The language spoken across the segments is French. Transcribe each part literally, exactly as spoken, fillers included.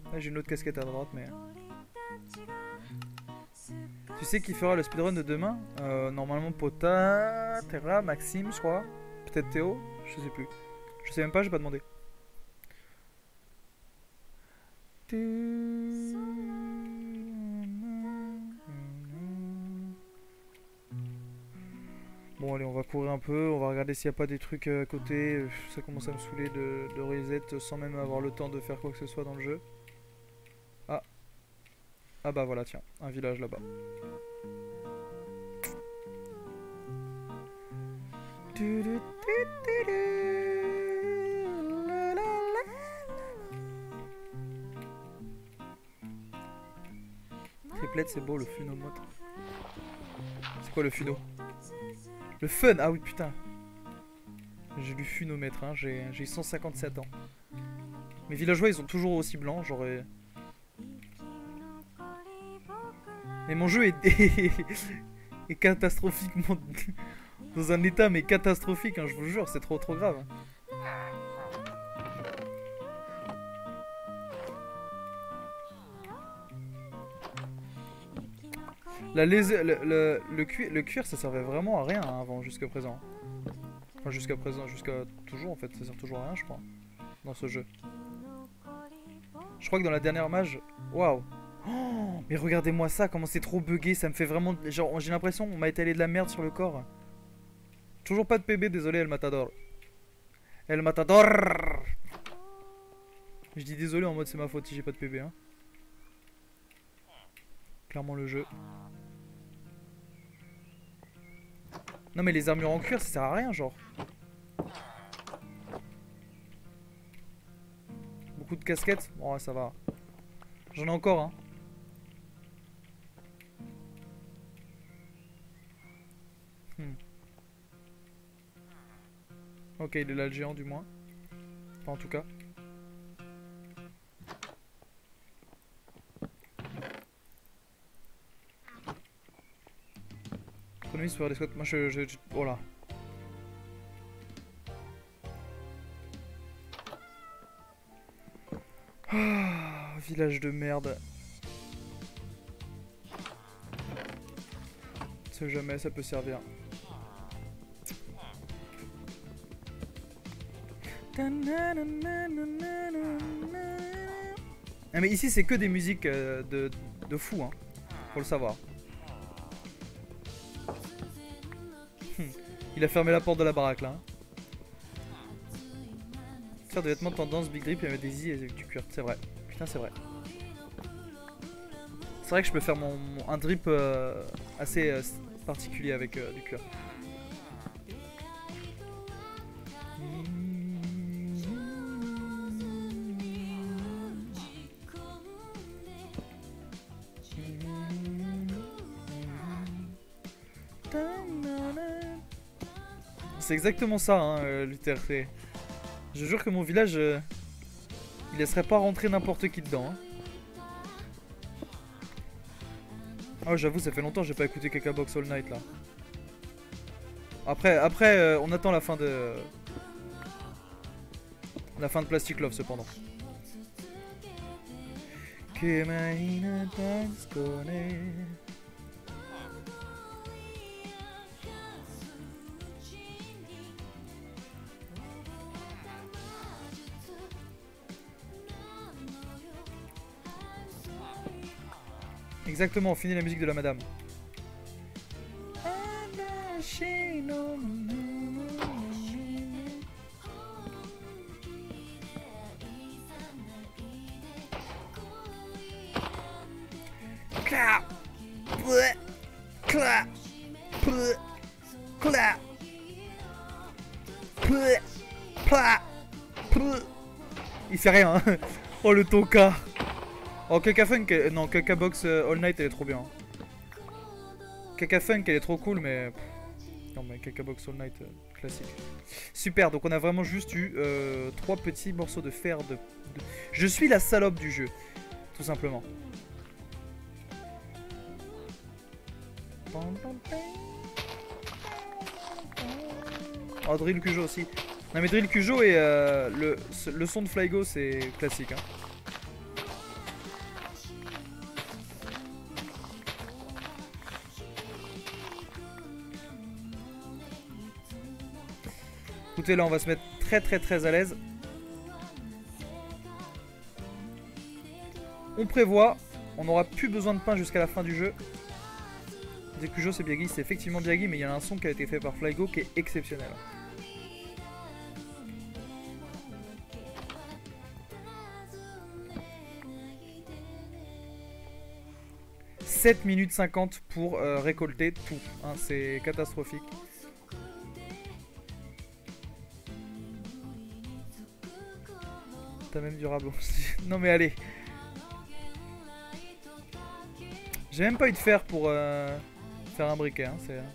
Là j'ai une autre casquette à droite mais... Tu sais qui fera le speedrun de demain? euh, Normalement Pota, Terra, Maxime je crois. Peut-être Théo, je sais plus. Je sais même pas, j'ai pas demandé. Bon allez, on va courir un peu, on va regarder s'il n'y a pas des trucs à côté. Ça commence à me saouler de, de reset sans même avoir le temps de faire quoi que ce soit dans le jeu. Ah. Ah bah voilà, tiens, un village là-bas. Triplette, c'est beau le funo mode. C'est quoi le funo? Le fun. Ah oui putain. J'ai lu funomètre, hein. J'ai cent cinquante-sept ans. Mes villageois ils sont toujours aussi blancs, j'aurais... Mais mon jeu est, est catastrophiquement... dans un état mais catastrophique, hein, je vous jure, c'est trop trop grave. La laser, le, le, le, cuir, le cuir ça servait vraiment à rien hein, avant, jusqu'à présent. Enfin jusqu'à présent, jusqu'à toujours en fait, ça sert toujours à rien je crois, dans ce jeu. Je crois que dans la dernière mage, waouh. Oh, mais regardez-moi ça, comment c'est trop bugué, ça me fait vraiment... Genre j'ai l'impression qu'on m'a étalé de la merde sur le corps. Toujours pas de P B, désolé El Matador. El Matador. Je dis désolé en mode c'est ma faute si j'ai pas de P B hein. Clairement le jeu. Non mais les armures en cuir ça sert à rien genre. Beaucoup de casquettes. Bon ouais, ça va. J'en ai encore hein. Hmm. Ok il est là le géant du moins. Enfin en tout cas. Économie sur les squats. Moi je... je, je oh là. Ah, village de merde. C'est jamais ça peut servir. Ah mais ici c'est que des musiques euh, de, de fou hein. Faut le savoir. Il a fermé la porte de la baraque là. Faire des vêtements de tendance, big drip et mettre des i et du cuir. C'est vrai. Putain c'est vrai. C'est vrai que je peux faire mon, mon un drip euh, assez euh, particulier avec euh, du cuir. C'est exactement ça, hein, euh, l'U T R T. Je jure que mon village, euh, il laisserait pas rentrer n'importe qui dedans. Hein. Oh, j'avoue, ça fait longtemps que j'ai pas écouté Kakabox All Night là. Après, après, euh, on attend la fin de la fin de Plastic Love cependant. Exactement, on finit la musique de la madame. Clap, clap, clap, clap. Il fait rien. Hein. Oh le tonka. Oh Kakafunk, euh, non Kakabox euh, All Night elle est trop bien. Kakafunk elle est trop cool mais... Non mais Kakabox All Night euh, classique. Super, donc on a vraiment juste eu euh, trois petits morceaux de fer de, de... Je suis la salope du jeu, tout simplement. Oh Drill Cujo aussi. Non mais Drill Cujo et euh, le, le son de Flygo c'est classique hein. écoutez, là on va se mettre très très très à l'aise. On prévoit, on n'aura plus besoin de pain jusqu'à la fin du jeu. Dekujo c'est Biaggi, c'est effectivement Biaggi, mais il y a un son qui a été fait par Flygo qui est exceptionnel. sept minutes cinquante pour euh, récolter tout, hein, c'est catastrophique. T'as même du rabot. Non mais allez. J'ai même pas eu de fer pour euh, faire un briquet. Hein, c'est...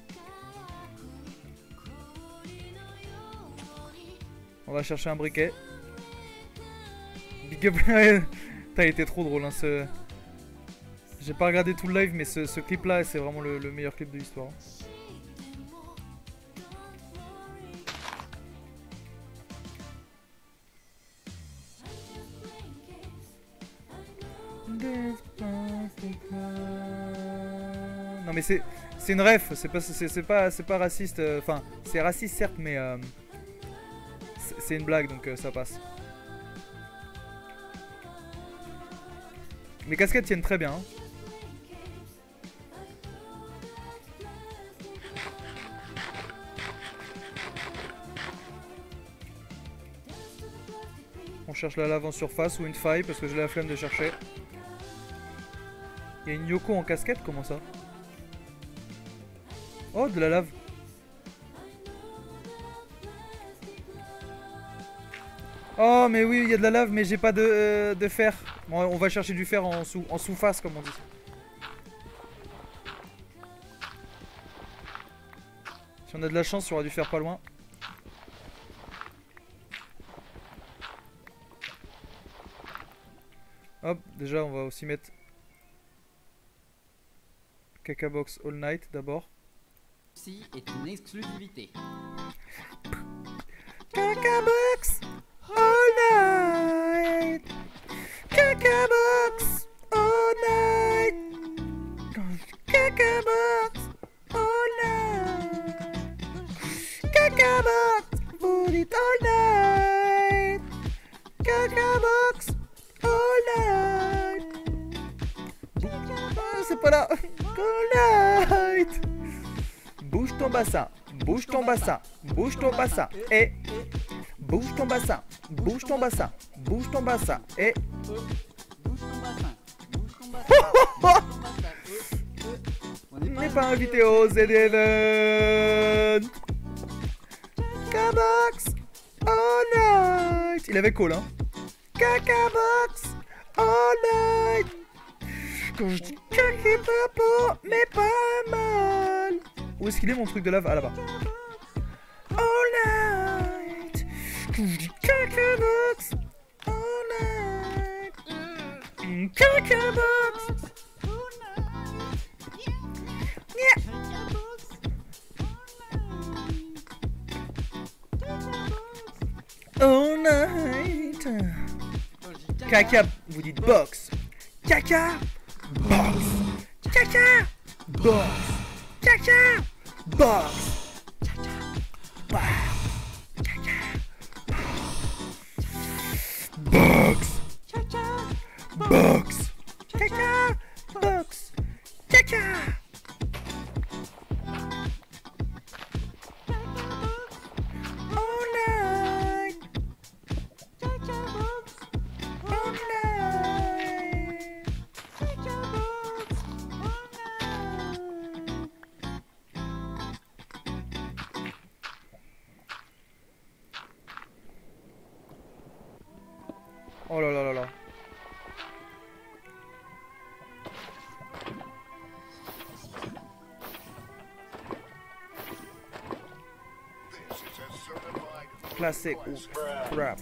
On va chercher un briquet. Big up. T'as été trop drôle hein, ce... J'ai pas regardé tout le live mais ce, ce clip là c'est vraiment le, le meilleur clip de l'histoire. Non mais c'est c'est une ref, c'est pas c'est pas c'est pas raciste, enfin euh, c'est raciste certes mais euh, c'est une blague donc euh, ça passe. Mes casquettes tiennent très bien. Hein. On cherche la lave en surface ou une faille parce que j'ai la flemme de chercher. Il y a une Yoko en casquette, comment ça? Oh, de la lave. Oh, mais oui, il y a de la lave, mais j'ai pas de, euh, de fer. Bon, on va chercher du fer en sous, en sous-face, comme on dit. Si on a de la chance, il y aura du fer pas loin. Hop, déjà on va aussi mettre Caca Box All Night d'abord. Ceci est une exclusivité. Caca Box All Night. Caca Box All Night. Caca Box All Night. Caca Box, vous dites All Night. Caca Box All Night. Ah, c'est pas là. All Night. Bouge ton bassin, bouge ton bassin, bouge ton bassin, et bouge ton bassin, bouge ton bassin, bouge ton bassin, et Bouge ton bassin, bouge ton bassin. On n'est pas invité au Z Event. Cacabox All Night. Il avait call hein. Cacabox All Night. Quand je dis caca papo, mais pas mal. Où est-ce qu'il est mon truc de lave? Ah là-bas. All Night. Quand je dis Cacabox All Night. Cacabox. Yeah. All night. Caca, vous dites box. Caca, box. Caca, box. Caca, box. Caca, box. Box. Caca, box. Caca. Oh là là là là. Classique ou crap.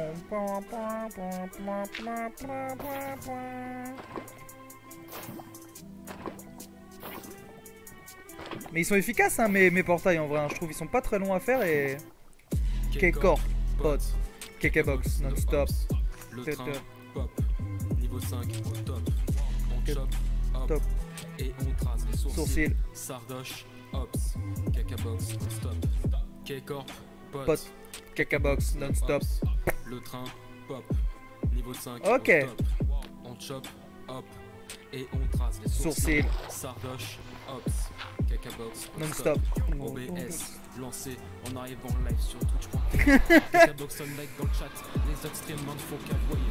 Mais ils sont efficaces hein, mes, mes portails en vrai, hein. Je trouve ils sont pas très longs à faire et... K-Corp, pot, K-Box, non-stop. Le train, pop, niveau cinq au top, on chop, hop, top. Et on trace les sourcils, Sourcils. Sardoche, Ops, Cacabox, stop, K-Corp, pot, pot. Cacabox non-stop. Le train, pop. Niveau cinq, Ok. on stop. On chop, hop. Et on trace les Sourcils. sourcils. Sardoche, hops. Cacabox Non-stop. O B S, lancé en arrivant live sur Twitch. Cacabox on live dans le chat. Les extrêmement faut qu'avoyer.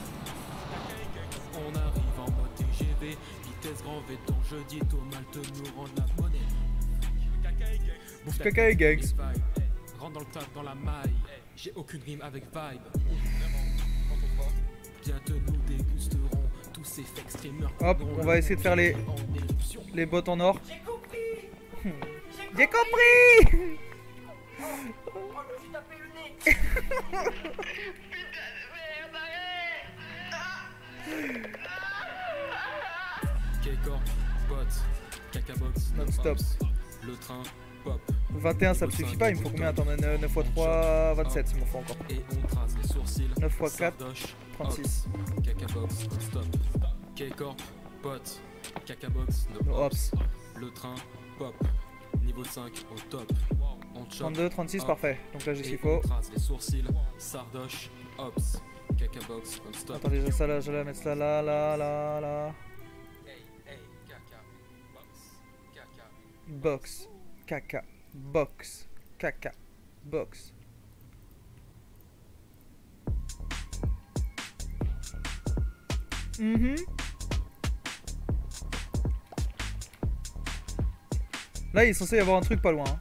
On arrive en mode T G V. Vitesse grand V dans jeudi. Thomas te nous rend la monnaie. Bouffe Caca et gangs. Rentre dans le tap, dans la maille. J'ai aucune rime avec vibe. Bientôt nous dégusterons tous ces fake streamers. Hop, on va essayer de faire les, les bottes en or. J'ai compris. K-Corp, bot, Cacabox, Non-stop. Le train, pop. vingt et un ça me suffit pas, il me faut combien? Attends, neuf fois trois, vingt-sept, il m'en faut encore. Et on trace les sourcils. neuf fois quatre, Sardoche, trente-six. hops, Cacabox, non-stop. K-Corp, bot, Cacabox, no No hops. hops. Le train, pop. Niveau cinq, au top. On chop, trente-deux, trente-six, hop. parfait. Donc là j'ai ce Et qu'il faut. on trace les sourcils. Sardoche, hops. Cacabox, non-stop. Attendez, j'ai ça là, je vais la mettre ça là, là, là, là. Hey, hey, caca, box, caca. Box, caca, box, caca, box. Mhm. Là, il est censé y avoir un truc pas loin. Hein.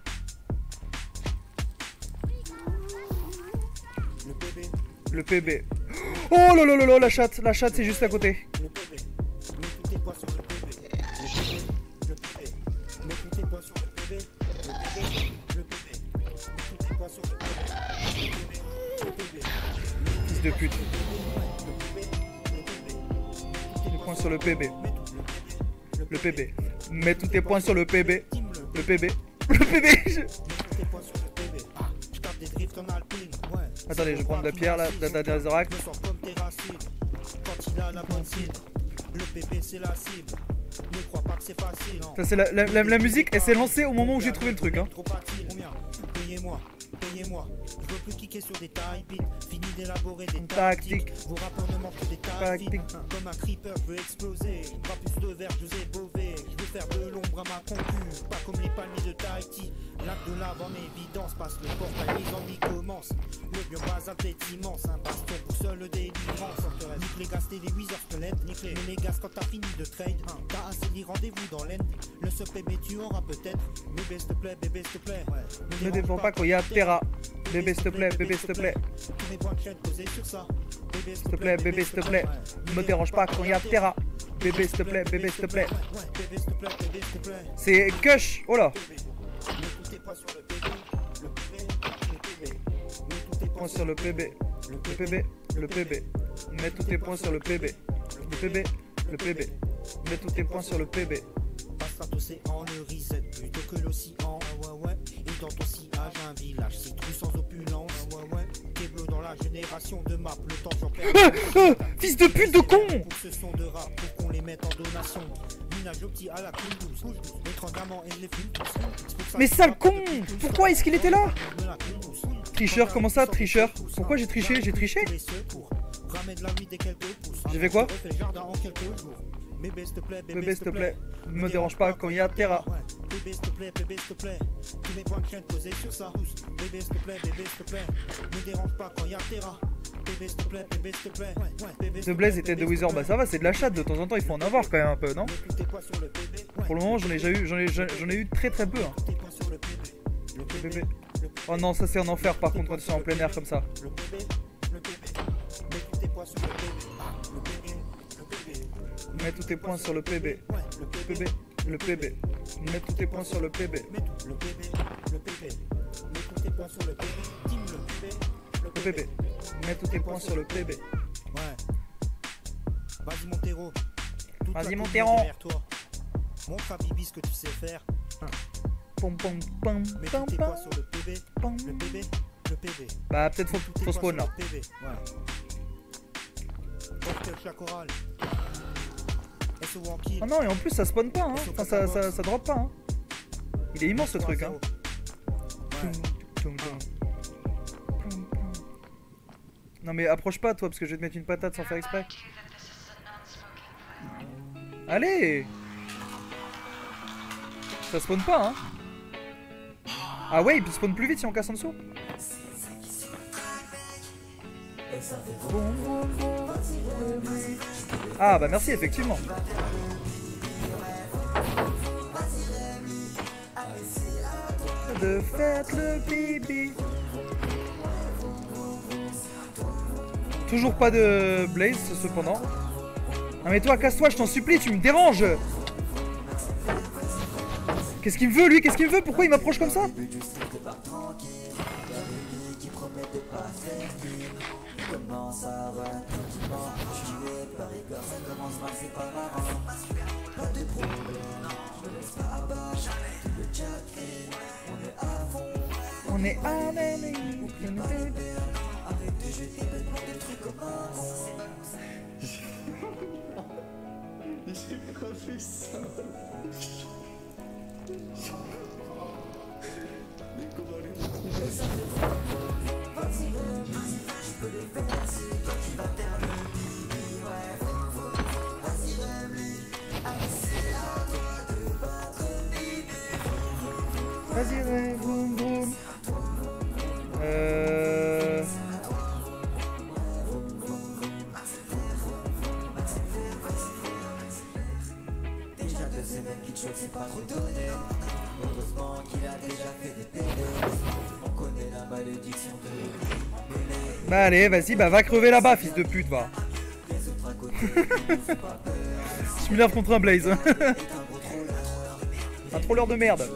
Le P B, Le P B. Oh là là là là, la chatte, la chatte, c'est juste à côté. le P B. Mets tous tes poids sur le P B. Le P B, le P B. Mets tous tes poids sur le P B. Le P B, le P B. Mets tous tes poids sur le P B. Le P B, le P B. Fils de pute. Le P B, le P B. Les points sur le P B. Le P B. Mets tous tes points sur le P B. Le P B. Le P B. je- Mets tous tes poids sur le P B. Je tape des drifts en alpine. Ouais. Attendez, je vais prendre la pierre là, la dernière Zorak. Je me sens comme tes racines. Quand il a la bonne cible. Le P B c'est la cible. Ne crois pas que c'est facile. Non. Ça c'est la, la, la, la musique, elle s'est lancée au moment où j'ai trouvé le truc. Hein. Trop facile. Combien? Payez-moi, payez-moi. Je veux plus kicker sur des tailles beat. Fini d'élaborer des tactiques. Tactique. Vos rappeurs ne manquent que des Tactique. tactiques. Comme un creeper, je veux exploser. Pas plus de verre, José Bové. Je veux faire de l'ombre à ma concu. Pas comme les palmiers de Tahiti. L'acte de lave en évidence. Passe le portail, les ennuis commencent. Le bio basalt est immense. Un baston pour seul délivrance. Nique les gaz, t'es les huit heures squelettes. Nique les, les gaz quand t'as fini de trade. T'as assez dit rendez-vous dans l'aine. Le seul P B tu auras peut-être. Bébé s'il te plaît, bébé s'il te plaît. Ne dépend pas quand il y a Terra. Bébé s'il te plaît, bébé s'il te plaît. Tous mes points de chaîne posés sur ça. Bébé S'il te plaît, bébé s'il te plaît. Ne me dérange pas quand il y a Terra. Bébé s'il te plaît, bébé s'il te plaît. Bébé s'il te plaît, bébé s'il te plaît. C'est Kush. Oh là. Mets tous tes points sur le P B. Le P B, le P B. Mets tous tes Points sur le P B. Le P B. Le P B. Mets tous tes points sur le P B. Le P B. Le P B. Mets tous tes points sur le P B. Passe à l'océan, le reset plutôt que l'océan. Ouais, ouais, ouais. Et dans ton sillage, un village citru sans opulence. Ouais, ouais. T'es bleu dans la génération de map. Le temps j'en perds. Ah, ah, fils de pute de con. Pour ce son de rap, pour qu'on les mette en donation. Minage au petit à la couille douce. Écran diamant et les films tous. Mais sale con. Pourquoi est-ce qu'il était là? Tricheur, comment ça, tricheur? Pourquoi j'ai triché? J'ai triché? J'ai fait quoi? Bébé s'il te plaît, Bébé s'il te plaît, ne me dérange pas quand il y a Terra. Bébé s'il te plaît, bébé s'il te plaît. Tous mes points de chaîne posés sur ça. Bébé s'il te plaît, bébé s'il te plaît. Ne dérange pas quand il y a Terra. Bébé s'il te plaît, bébé s'il te plaît. De Blaze et tête de Wizard, bah ça va, c'est de la chatte, de temps en temps il faut en avoir quand même un peu, non? Pour le moment j'en ai déjà eu, j'en ai, j'en ai eu très très peu. Hein. Le P B. Oh non, ça c'est un enfer par contre quand c'est en plein air comme ça. Le P B, le P B. Mets tous tes points sur le P B. Le P B, le P B. Mets tous tes points sur le P B. Le P B, le P B. Mets tous tes points sur le P B. Le P B, le P B. Mets tous tes points sur le P B. Team le P B, Le P B. Mets tous tes points sur le P B. Ouais. Vas-y Montero. Toute la Vas-y commune Montero. derrière toi. Montre à Bibi ce que tu sais faire. Pom pom pom Mets pom tous tes pom points sur le P B. pom. Le P B, le P B. Bah peut-être faut, Tous tes faut points spawn là. sur le P B. Ouais. Cocktail chacoral. S O en kill. Ah non, et en plus ça spawn pas, hein. Enfin ça, ça, ça drop pas, hein. Il est immense ce truc, hein. Ouais. Tum, tum, tum. Non mais approche pas toi parce que je vais te mettre une patate sans faire exprès. Allez. Ça spawn pas hein. Ah ouais, il spawn plus vite si on casse en dessous. Ah bah merci effectivement. De faire le bibi. Toujours pas de Blaze cependant. Non mais toi casse-toi je t'en supplie, tu me déranges. Qu'est-ce qu'il me veut lui? Qu'est-ce qu'il me veut? Pourquoi il m'approche comme ça? On est à même. J'ai pas fait ça. Mais comment les retrouver? Vas-y, ouais, boum boum. Euh... Déjà deux semaines qu'il choque, c'est pas trop donné. Heureusement qu'il a déjà fait des télés. On connaît la malédiction de... Bah allez, vas-y, bah va crever là-bas, fils de pute, va. Je m'énerve contre un Blaze. Un troller de merde.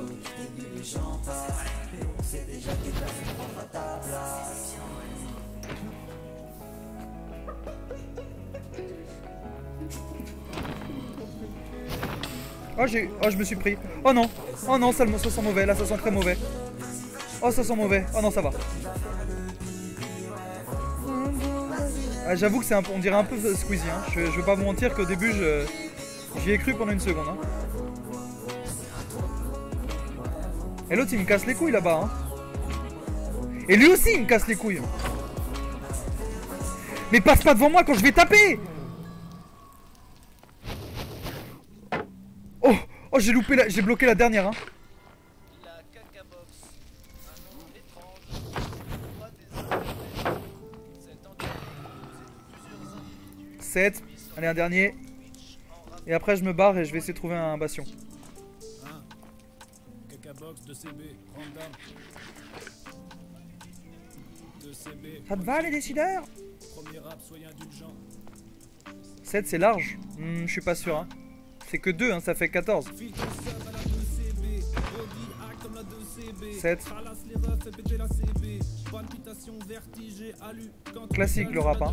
Oh, j'ai... oh je me suis pris. Oh non. Oh non, ça, ça sent mauvais. Là ça sent très mauvais. Oh ça sent mauvais. Oh non ça va. Ah, j'avoue que c'est un... on dirait un peu Squeezie hein. je... je veux pas vous mentir qu'au début je... j'y ai cru pendant une seconde hein. Et l'autre il me casse les couilles là-bas hein. Et lui aussi il me casse les couilles. Mais passe pas devant moi quand je vais taper. Oh, oh j'ai loupé la... j'ai bloqué la dernière hein. La cacabox, un nom étrange, roi des Andes. Cette enquête plusieurs individus. sept, allez un dernier. Et après je me barre et je vais essayer de trouver un bastion. un. Cacabox de C B, random. deux C B. Ça te va les décideurs? Premier rap, soyez indulgents. sept c'est large. Hmm, je suis pas sûr hein. C'est que deux hein, ça fait quatorze. sept. Classique le rap hein.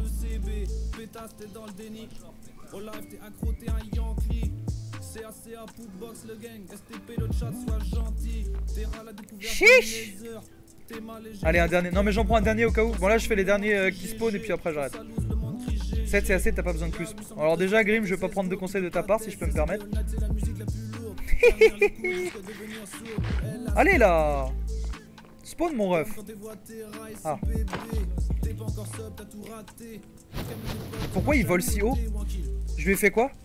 Chiche. Allez un dernier. Non mais j'en prends un dernier au cas où. Bon là je fais les derniers euh, qui spawn et puis après j'arrête. sept c'est assez, t'as pas besoin de plus. Alors déjà Grim, je vais pas prendre de conseils de ta part si je peux me permettre. Allez là. Spawn mon ref. Ah. Pourquoi il vole si haut? Je lui ai fait quoi?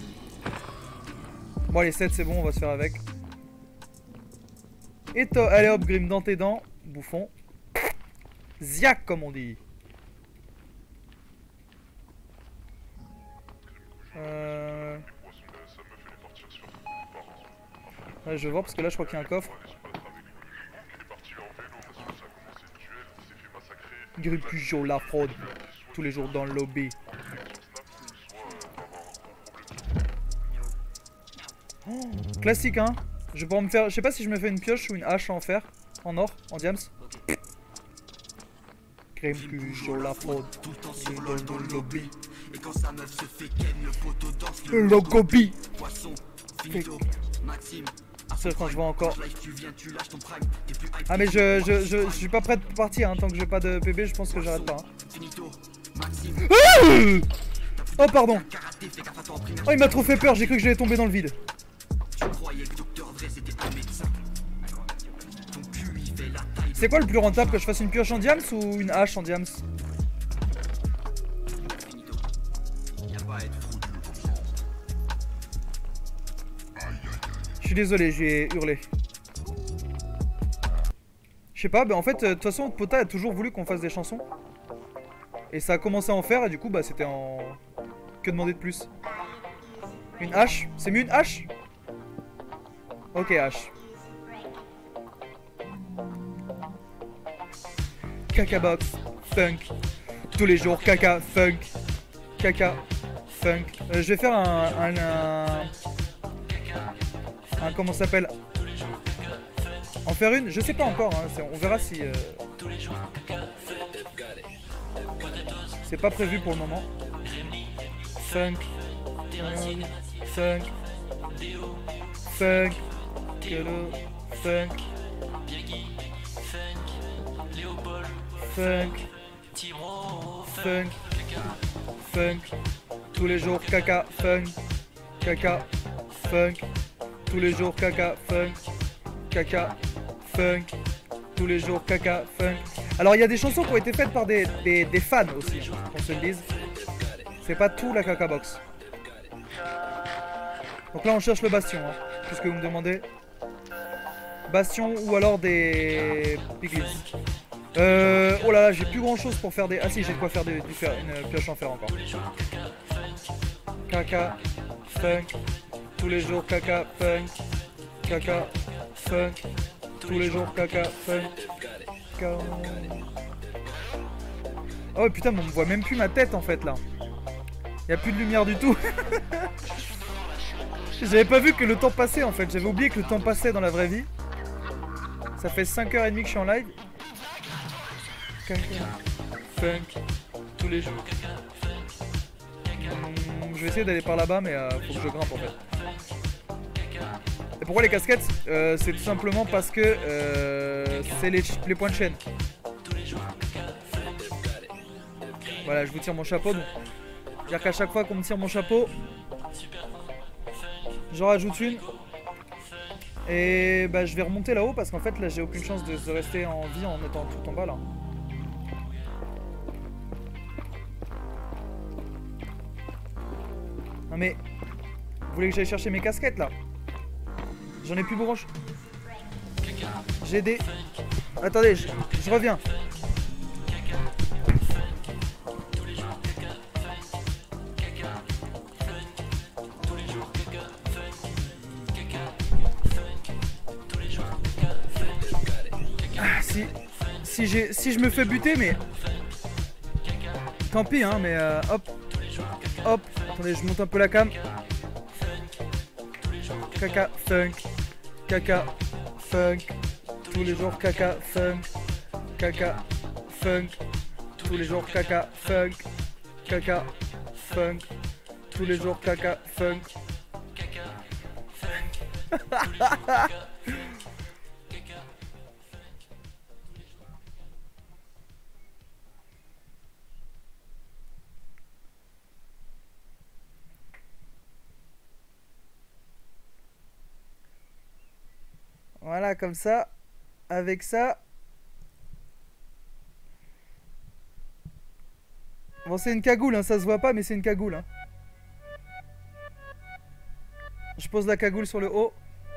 Bon allez sept c'est bon, on va se faire avec. Et toi, allez hop Grim dans tes dents, bouffon. Ziac comme on dit. Euh... Ouais, je vais voir parce que là je crois qu'il y a un coffre. Gripujo la fraude. Tous les jours dans le lobby. Oh, classique hein. Je vais pouvoir me faire. Je sais pas si je me fais une pioche ou une hache en fer. En or, en diams. Gripujo la fraude. Tout le temps sur l'ol dans le lobby. Et quand sa meuf se fait ken, le poteau danse Le logobi. Poisson, finito, Maxime. C'est quand je vois encore. Ah mais je, je, je, je suis pas prêt de partir hein. Tant que j'ai pas de P B je pense que j'arrête pas hein. Ah oh pardon. Oh il m'a trop fait peur, j'ai cru que j'allais tomber dans le vide. C'est quoi le plus rentable, que je fasse une pioche en diams ou une hache en diams? Je suis désolé, j'ai hurlé. Je sais pas, bah en fait, de toute façon, Pota a toujours voulu qu'on fasse des chansons. Et ça a commencé à en faire, et du coup, bah c'était en... Que demander de plus? Une hache? C'est mieux une hache? Ok, hache. Caca box, funk. Tous les jours, caca, funk. Caca, funk. Euh, je vais faire un... un, un, un comment ça s'appelle? En faire une? Je sais pas encore, hein. On verra si... Euh... C'est pas prévu pour le moment. Funk. Funk. Funk. Funk. Funk. Funk. Funk. Tous les jours caca. Funk. Caca. Funk. Tous les jours caca. Funk. Caca. Funk. Tous les jours caca. Funk. Alors il y a des chansons qui ont été faites par des, des, des fans aussi, qu'on se le dise. C'est pas tout la caca box. Donc là on cherche le bastion, hein, puisque vous me demandez. Bastion ou alors des piglins. Euh, oh là là, j'ai plus grand chose pour faire des... Ah si, j'ai de quoi faire des, du fer, une pioche en fer encore. Caca, funk, tous les jours caca, funk, caca, funk, tous les jours caca, funk. Oh putain, mais on me voit même plus ma tête en fait là. Y a plus de lumière du tout. J'avais pas vu que le temps passait en fait. J'avais oublié que le temps passait dans la vraie vie. Ça fait cinq heures trente que je suis en live. Caca, funk, tous les jours. Hum, je vais essayer d'aller par là-bas, mais euh, faut que je grimpe en fait. Et pourquoi les casquettes? euh, C'est tout simplement parce que euh, c'est les, les points de chaîne. Voilà, je vous tire mon chapeau. Donc, c'est-à-dire qu'à chaque fois qu'on me tire mon chapeau, j'en rajoute une. Et bah je vais remonter là-haut parce qu'en fait là j'ai aucune chance de, de rester en vie en étant tout en bas là. Non mais, vous voulez que j'aille chercher mes casquettes là? J'en ai plus de branche. J'ai des... Attendez, je, je reviens. Ah, si, si, j'ai, si je me fais buter, mais... Tant pis, hein, mais euh, hop. Hop. Attendez, je monte un peu la cam. Caca, funk. Caca, funk. Tous les jours, caca, funk. Caca, funk. Tous les jours, caca, funk. Caca, funk. Tous les jours, caca, funk. Voilà, comme ça, avec ça. Bon, c'est une cagoule, hein, ça se voit pas, mais c'est une cagoule. Hein. Je pose la cagoule sur le haut.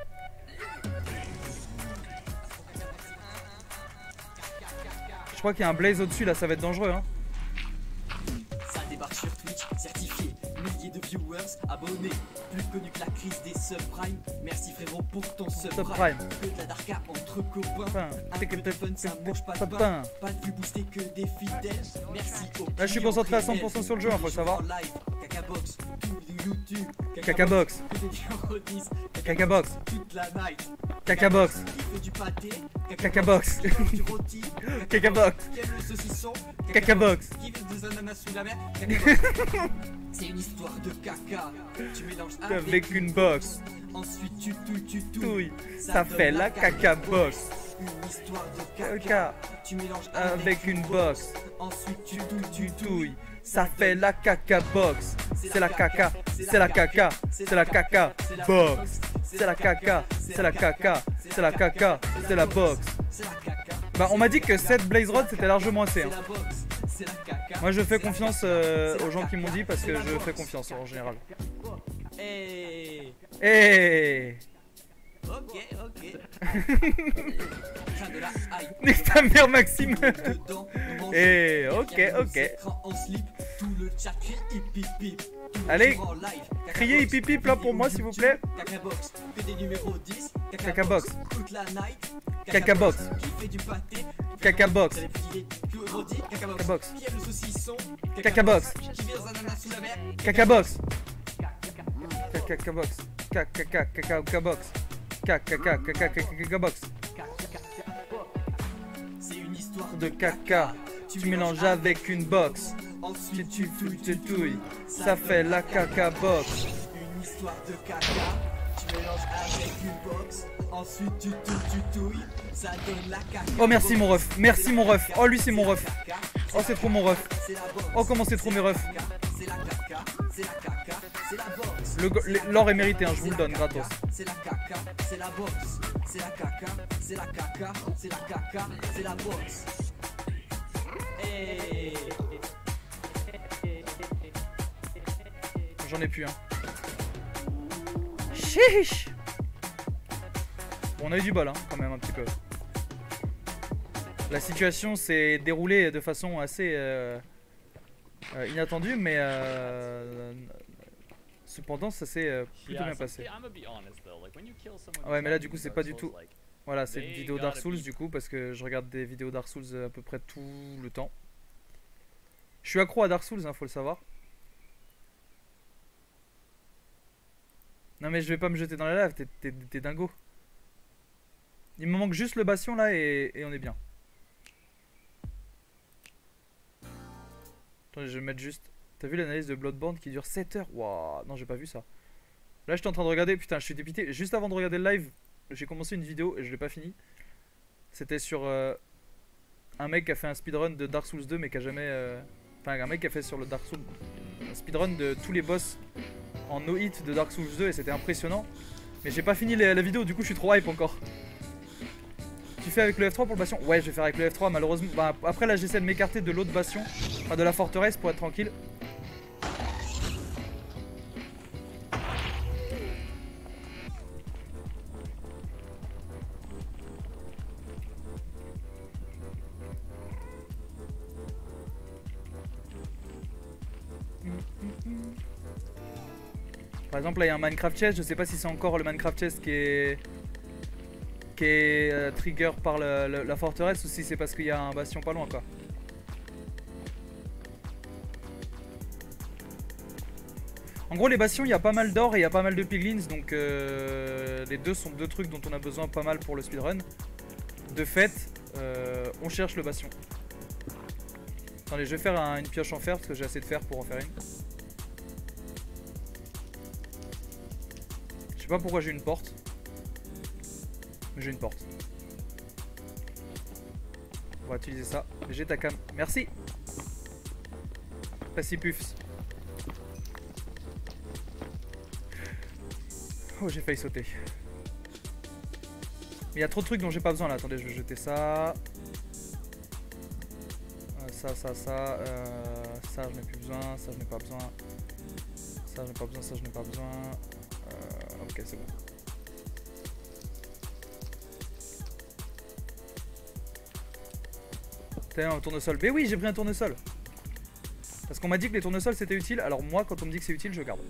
Je crois qu'il y a un blaze au-dessus, là, ça va être dangereux. Hein. Ça débarque sur Twitch, certifié. Milliers de viewers, abonnés. Plus connu que la crise des subprimes. Merci frérot pour ton subprime. Que de la darka entre copains. Un peu de fun, ça mange pas de pain. Pas de vue boostée que des fidèles. Merci au Là, je suis concentré à cent pour cent sur le jeu, hein, faut le savoir. Cacabox, YouTube. Cacabox. Cacabox. Toute la night. Cacabox. Qui fait du pâté. Cacabox. Du rôti. Cacabox. Qui aime le saucisson. Cacabox. Qui veut des ananas sous la mer. C'est une histoire de caca. Tu mélanges avec une box. Ensuite tu touilles, tu touilles. Ça fait la caca box. Une histoire de caca. Tu mélanges avec une box. Ensuite tu touilles, tu touilles. Ça fait la caca box. C'est la caca. C'est la caca. C'est la caca box. C'est la caca. C'est la caca. C'est la caca. C'est la box. Bah on m'a dit que cette Blaze Rod c'était largement assez. Hein. Moi je fais confiance euh, aux gens qui m'ont dit parce que je fais confiance en général. Hey. Hey. Ok, ok. Nique ta mère Maxime. Eh, ok, ok. Allez, criez hip hip hip là pour moi s'il vous plaît. Cacabox. Cacabox. Cacabox. Cacabox. Cacabox. Cacabox. Cacabox. Cacabox. Cacabox. C'est une histoire De caca. Tu mélanges avec une box. Tu tu tu tu touilles. Ça fait la cacabox. Une histoire de caca. Tu mélanges avec une box. Ensuite tu touilles, tu touilles. Ça donne la caca. Oh merci mon ref. Merci mon ref. Oh lui c'est mon ref. Oh c'est trop mon ref. Oh comment c'est trop mes refs. C'est la caca. C'est la caca. C'est la box. Le l'or est mérité, hein, je vous le donne gratos. C'est la caca. C'est la box. C'est la caca. C'est la caca. C'est la caca. C'est la box. Hey. J'en ai plus un. Chiche. Bon, on a eu du bol hein, quand même un petit peu. La situation s'est déroulée de façon assez euh, euh, inattendue, mais euh, cependant ça s'est euh, plutôt bien passé. Ouais, mais là du coup c'est pas du tout. Voilà, c'est une vidéo Dark Souls du coup parce que je regarde des vidéos Dark Souls à peu près tout le temps. Je suis accro à Dark Souls, hein, faut le savoir. Non mais je vais pas me jeter dans la lave, t'es dingo. Il me manque juste le bastion là et, et on est bien. Attends, je vais mettre juste... T'as vu l'analyse de Bloodborne qui dure sept heures? Waouh, non j'ai pas vu ça. Là j'étais en train de regarder, putain je suis dépité. Juste avant de regarder le live, j'ai commencé une vidéo et je l'ai pas fini. C'était sur euh, un mec qui a fait un speedrun de Dark Souls deux mais qui a jamais... Euh... Enfin un mec qui a fait sur le Dark Souls... Un speedrun de tous les boss en no hit de Dark Souls deux et c'était impressionnant. Mais j'ai pas fini la, la vidéo, du coup je suis trop hype encore. Tu fais avec le F trois pour le bastion? Ouais, je vais faire avec le F trois malheureusement. Bah, après là j'essaie de m'écarter de l'autre bastion, enfin de la forteresse pour être tranquille. Par exemple là il y a un Minecraft chest, je sais pas si c'est encore le Minecraft chest qui est qui est euh, trigger par le, le, la forteresse ou si c'est parce qu'il y a un bastion pas loin quoi. En gros les bastions il y a pas mal d'or et il y a pas mal de piglins donc euh, les deux sont deux trucs dont on a besoin pas mal pour le speedrun. De fait euh, on cherche le bastion. Attendez je vais faire un, une pioche en fer parce que j'ai assez de fer pour en faire une. Je sais pas pourquoi j'ai une porte. Mais j'ai une porte. On va utiliser ça. J'ai ta cam. Merci. Passipufs. Oh j'ai failli sauter. Mais il y a trop de trucs dont j'ai pas besoin là. Attendez je vais jeter ça. Euh, ça, ça, ça. Euh, ça je n'ai plus besoin. Ça je n'ai pas besoin. Ça je n'ai pas besoin. Ça je n'ai pas besoin. Euh, ok c'est bon. T'as un tournesol? Mais oui j'ai pris un tournesol. Parce qu'on m'a dit que les tournesols c'était utile. Alors moi quand on me dit que c'est utile je garde.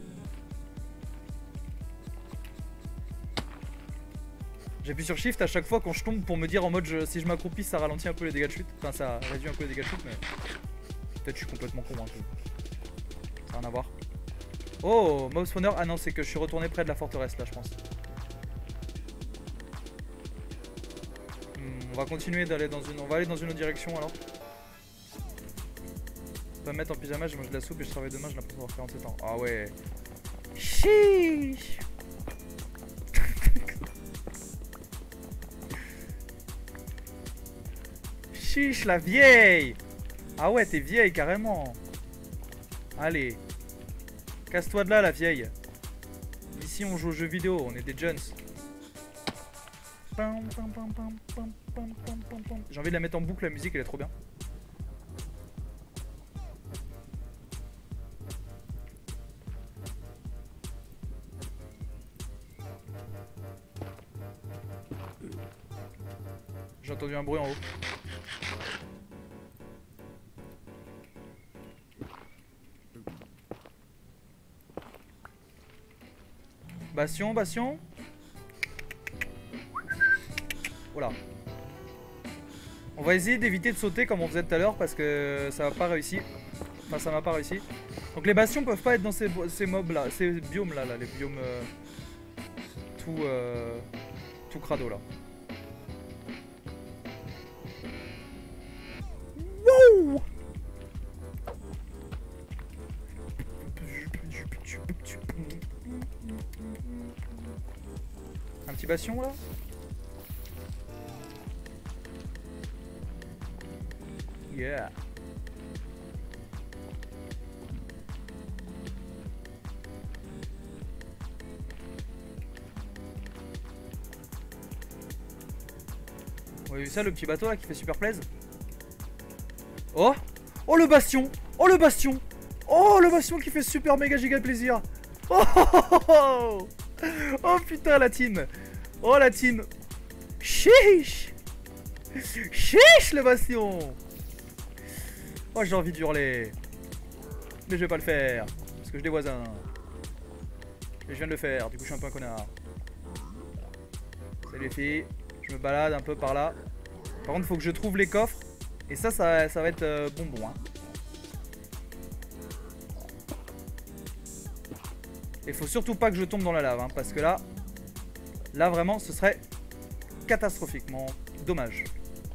J'appuie sur shift à chaque fois quand je tombe pour me dire en mode je, si je m'accroupis ça ralentit un peu les dégâts de chute. Enfin ça réduit un peu les dégâts de chute mais peut-être je suis complètement con hein, ça n'a rien à voir. Oh mob spawner. Ah non c'est que je suis retourné près de la forteresse là je pense. On va continuer d'aller dans une... On va aller dans une autre direction alors. Je vais me mettre en pyjama, je mange de la soupe et je travaille demain, j'ai l'impression d'avoir quarante-sept ans. Ah ouais. Chiche. Chiche la vieille. Ah ouais t'es vieille carrément. Allez. Casse-toi de là la vieille. Ici on joue aux jeux vidéo, on est des jeunes. J'ai envie de la mettre en boucle la musique, elle est trop bien. J'ai entendu un bruit en haut. Bastion, bastion. Voilà. On va essayer d'éviter de sauter comme on faisait tout à l'heure parce que ça va pas réussi. Enfin ça m'a pas réussi. Donc les bastions peuvent pas être dans ces, ces mobs là, ces biomes là, là les biomes euh, tout euh, tout crado là. Wow. Un petit bastion là. Yeah. Vous avez vu ça, le petit bateau là qui fait super plaise. Oh. Oh le bastion. Oh le bastion. Oh le bastion qui fait super méga giga plaisir. Oh, oh, oh, oh. Oh putain la team. Oh la team. Chiche. Chiche le bastion. Oh j'ai envie d'hurler. Mais je vais pas le faire. Parce que j'ai des voisins. Et je viens de le faire, du coup je suis un peu un connard. Salut les filles. Je me balade un peu par là. Par contre faut que je trouve les coffres. Et ça, ça, ça va être euh, bonbon hein. Et faut surtout pas que je tombe dans la lave hein, parce que là, là vraiment ce serait catastrophiquement dommage.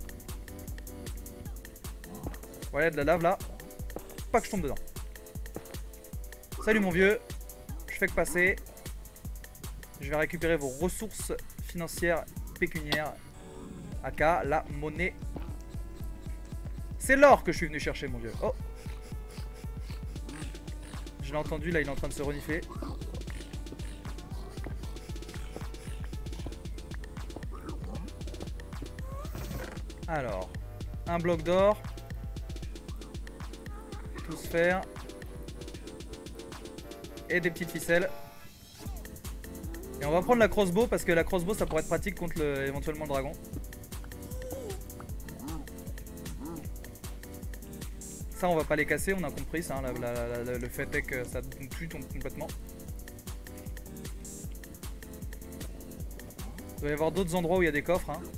Voilà de la lave là. Pas que je tombe dedans. Salut mon vieux. Je fais que passer. Je vais récupérer vos ressources financières pécuniaires. Aka la monnaie. C'est l'or que je suis venu chercher mon vieux. Oh. Je l'ai entendu là, il est en train de se renifler. Alors, un bloc d'or. Tout se faire. Et des petites ficelles. Et on va prendre la crossbow parce que la crossbow ça pourrait être pratique contre le, éventuellement le dragon. Ça on va pas les casser, on a compris ça, hein, la, la, la, le fait est que ça nous tue complètement. Il doit y avoir d'autres endroits où il y a des coffres. Hein.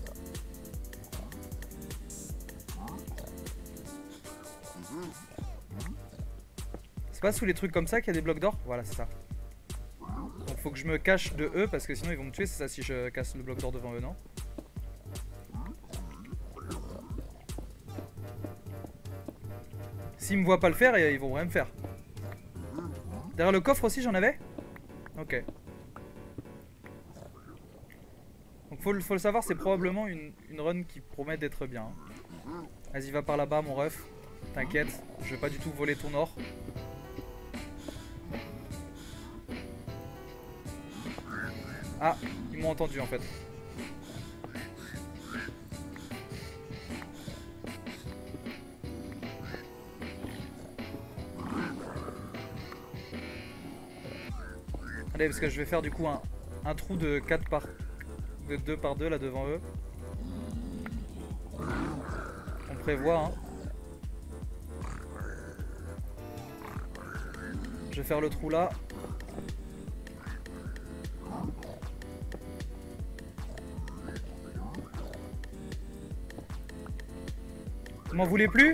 C'est pas sous les trucs comme ça qu'il y a des blocs d'or? Voilà, c'est ça. Donc faut que je me cache de eux parce que sinon ils vont me tuer, c'est ça si je casse le bloc d'or devant eux, non? S'ils me voient pas le faire, ils vont rien me faire. Derrière le coffre aussi j'en avais? Ok. Donc faut, faut le savoir, c'est probablement une, une run qui promet d'être bien. Vas-y, va par là-bas mon ref. T'inquiète, je vais pas du tout voler ton or. Ah, ils m'ont entendu en fait. Allez, parce que je vais faire du coup un, un trou de quatre par de deux par deux là devant eux. On prévoit hein. Je vais faire le trou là. Vous m'en voulez plus?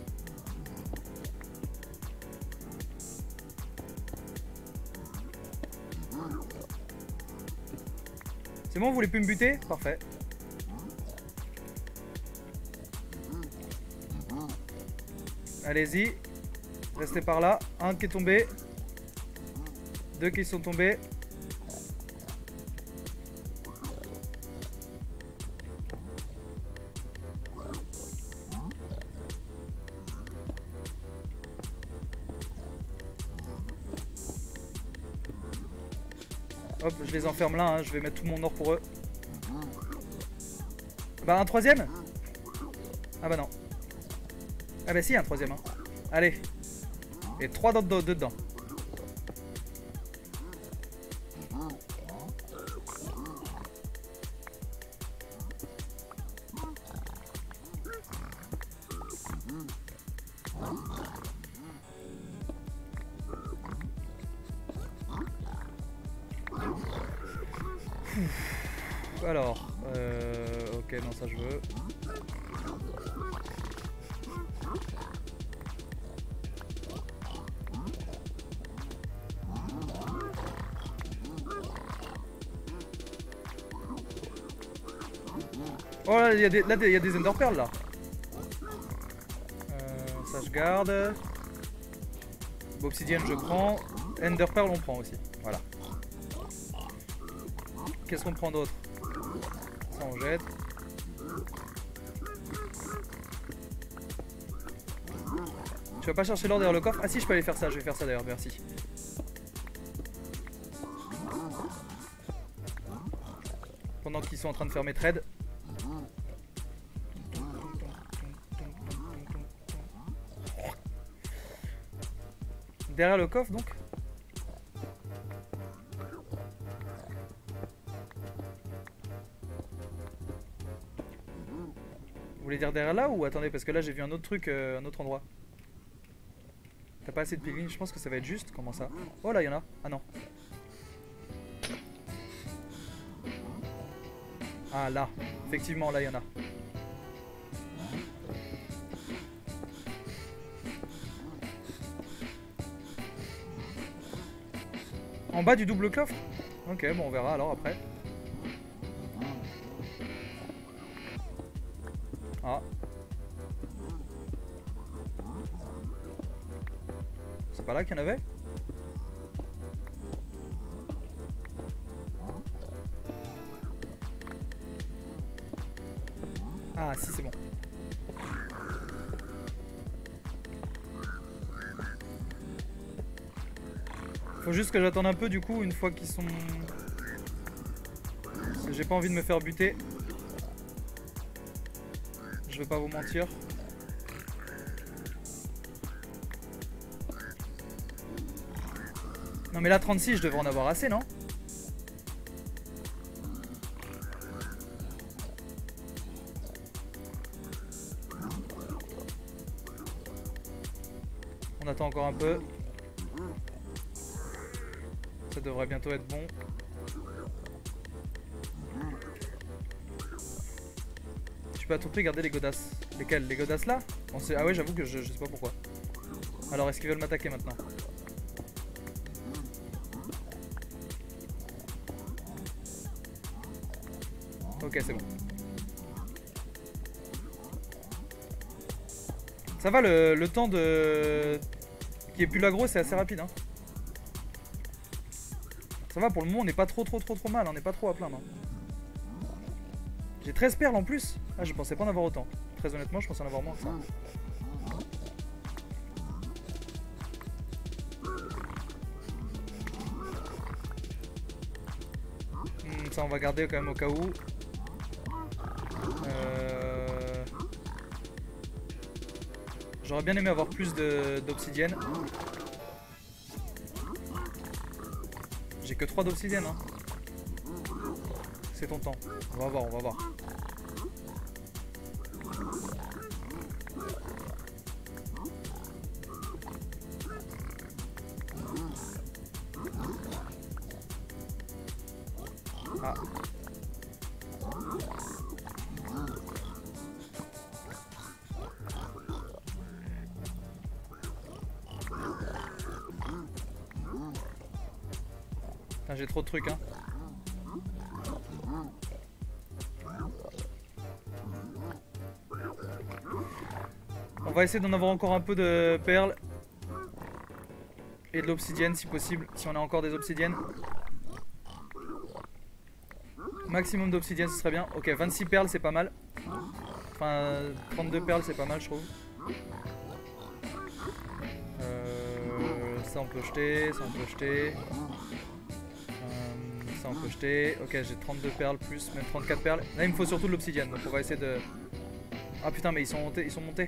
C'est bon, vous voulez plus me buter? Parfait. Allez-y. Restez par là. Un qui est tombé. Deux qui sont tombés. Hop, je les enferme là, hein. Je vais mettre tout mon or pour eux. Bah un troisième? Ah bah non. Ah bah si, un troisième. Hein. Allez. Et trois d'autres dedans. Alors, euh, ok, non, ça je veux. Oh là, il y a des, là, il y a des Ender Pearls là. Euh, ça je garde. Obsidian je prends. Ender Pearl on prend aussi. Voilà. Qu'est-ce qu'on prend d'autre? Ça on jette. Tu vas pas chercher l'or derrière le coffre? Ah si, je peux aller faire ça, je vais faire ça d'ailleurs, merci. Pendant qu'ils sont en train de faire mes trades. Derrière le coffre donc. Vous voulez dire derrière là ou attendez, parce que là j'ai vu un autre truc, euh, un autre endroit. T'as pas assez de piglins? Je pense que ça va être juste. Comment ça? Oh là, il y en a. Ah non. Ah là. Effectivement, là, il y en a. En bas du double coffre? Ok, bon, on verra alors après. Ah. C'est pas là qu'il y en avait? Ah si, c'est bon. Faut juste que j'attende un peu du coup une fois qu'ils sont... Parce que j'ai pas envie de me faire buter. Je vais pas vous mentir. Non mais là trente-six je devrais en avoir assez, non? On attend encore un peu. Ça devrait bientôt être bon. Tu peux à tout prix garder les godasses. Lesquelles? Les godasses là? On sait... Ah ouais, j'avoue que je, je sais pas pourquoi. Alors est-ce qu'ils veulent m'attaquer maintenant? Ok, c'est bon. Ça va, le, le temps de... qui est plus l'aggro, c'est assez rapide, hein. Ça va, pour le moment, on n'est pas trop trop trop trop mal, on n'est pas trop à plaindre. Hein. J'ai treize perles en plus. Ah, je pensais pas en avoir autant. Très honnêtement, je pensais en avoir moins que ça. Hmm, ça, on va garder quand même au cas où. Euh... J'aurais bien aimé avoir plus d'obsidienne. J'ai que trois d'obsidienne. Hein. C'est ton temps. On va voir, on va voir. Ah. J'ai trop de trucs, hein. On va essayer d'en avoir encore un peu de perles et de l'obsidienne si possible, si on a encore des obsidiennes. Maximum d'obsidienne, ce serait bien. Ok, vingt-six perles, c'est pas mal. Enfin, trente-deux perles, c'est pas mal, je trouve. Euh, ça, on peut jeter. Ça, on peut jeter. On peut jeter. Ok, j'ai trente-deux perles plus même trente-quatre perles. Là il me faut surtout de l'obsidienne, donc on va essayer de... Ah putain, mais ils sont montés, ils sont montés.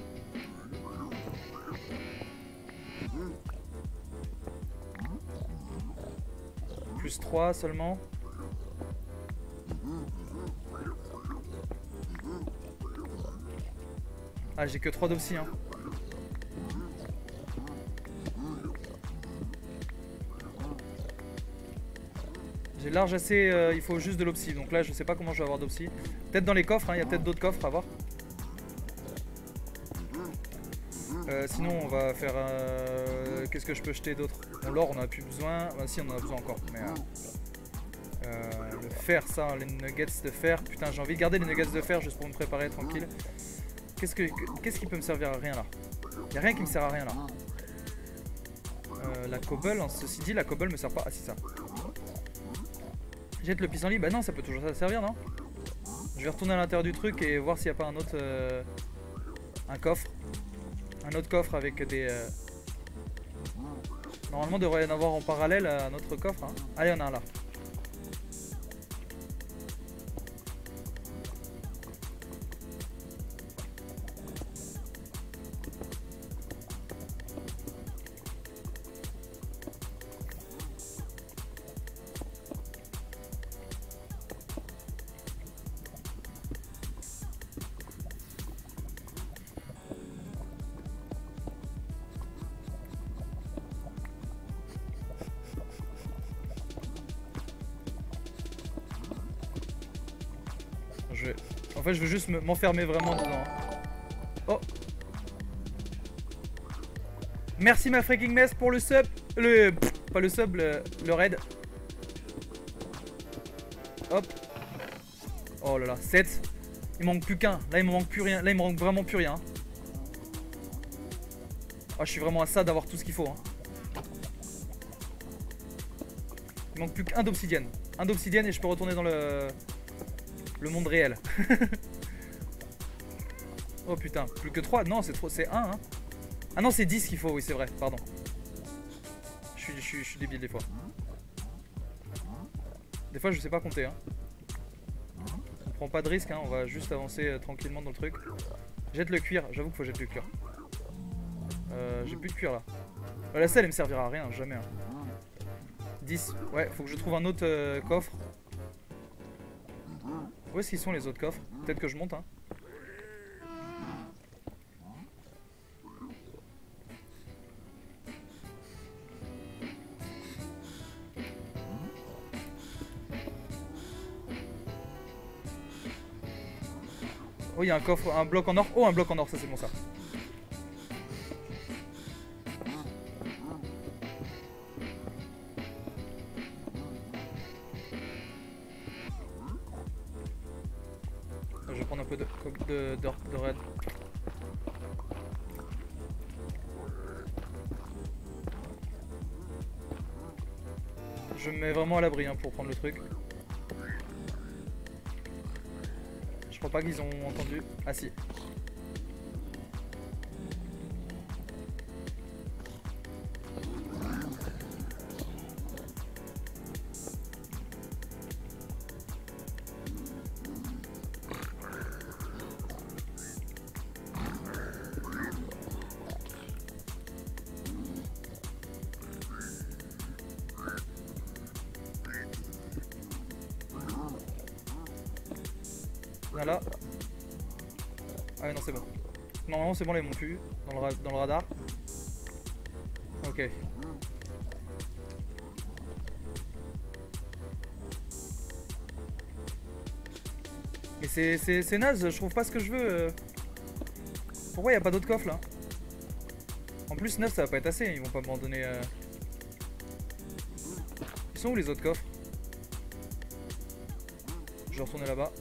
Plus trois seulement. Ah, j'ai que trois d'obsi, hein. J'ai large assez, euh, il faut juste de l'opsie. Donc là je sais pas comment je vais avoir d'opsie. Peut-être dans les coffres, hein, il y a peut-être d'autres coffres à voir. Euh, sinon on va faire... Euh, Qu'est-ce que je peux jeter d'autre? Bon, l'or on en a plus besoin. Bah si, on en a besoin encore. Mais, euh, euh, le fer, ça, les nuggets de fer. Putain, j'ai envie de garder les nuggets de fer juste pour me préparer tranquille. Qu'est-ce que, qu'est-ce qui peut me servir à rien là? Y'a rien qui me sert à rien là. Euh, la cobble, en ceci dit, la cobble me sert pas. Ah, c'est ça. Jette le pissenlit. Bah non, ça peut toujours ça servir, non? Je vais retourner à l'intérieur du truc et voir s'il n'y a pas un autre... Euh, un coffre. Un autre coffre avec des... Euh... Normalement, il devrait y en avoir en parallèle à un autre coffre. Hein. Ah, il y en a un là. Je vais... En fait, je veux juste m'enfermer vraiment dedans. Oh. Merci ma freaking mess pour le sub. Le... Pff, pas le sub, le, le raid. Hop. Oh là là, sept. Il manque plus qu'un. Là, il me manque plus rien. Là, il me manque vraiment plus rien. Oh, je suis vraiment à ça d'avoir tout ce qu'il faut. Hein. Il manque plus qu'un d'obsidienne. Un d'obsidienne et je peux retourner dans le... Le monde réel. Oh putain, plus que trois. Non, c'est trop, c'est un. Hein. Ah non, c'est dix qu'il faut, oui, c'est vrai, pardon. Je suis, je, suis, je suis débile des fois. Des fois, je sais pas compter. Hein. On prend pas de risque, hein, on va juste avancer euh, tranquillement dans le truc. Jette le cuir, j'avoue qu'il faut jeter le cuir. Euh, J'ai plus de cuir là. Euh, la selle, elle me servira à rien, jamais. Hein. dix. Ouais, faut que je trouve un autre euh, coffre. Où est-ce qu'ils sont les autres coffres? Peut-être que je monte, hein. Oh, il y a un coffre, un bloc en or. Oh, un bloc en or, ça c'est bon ça. Je vais prendre un peu de, de, de, de raid. Je me mets vraiment à l'abri hein, pour prendre le truc. Je crois pas qu'ils ont entendu. Ah si. Là. Ah ouais, non, c'est bon. Normalement, c'est bon, là, ils m'ont plus dans le, ra dans le radar. Ok. Mais c'est naze, je trouve pas ce que je veux. Pourquoi il n'y a pas d'autres coffres là? En plus, neuf ça va pas être assez, ils vont pas m'abandonner. Euh... Ils sont où les autres coffres? Je vais retourner là-bas.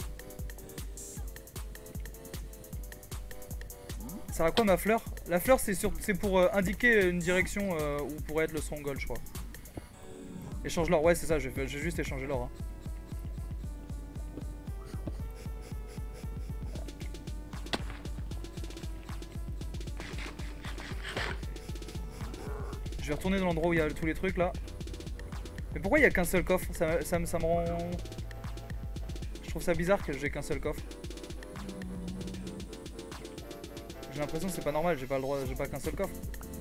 Ça sert à quoi ma fleur? La fleur c'est pour euh, indiquer une direction euh, où pourrait être le stronghold je crois. Échange l'or, ouais c'est ça, je vais, je vais juste échanger l'or. Hein. Je vais retourner dans l'endroit où il y a tous les trucs là. Mais pourquoi il n'y a qu'un seul coffre? ça, ça, ça me rend... Je trouve ça bizarre que j'ai qu'un seul coffre. J'ai l'impression que c'est pas normal, j'ai pas le droit, j'ai pas qu'un seul coffre.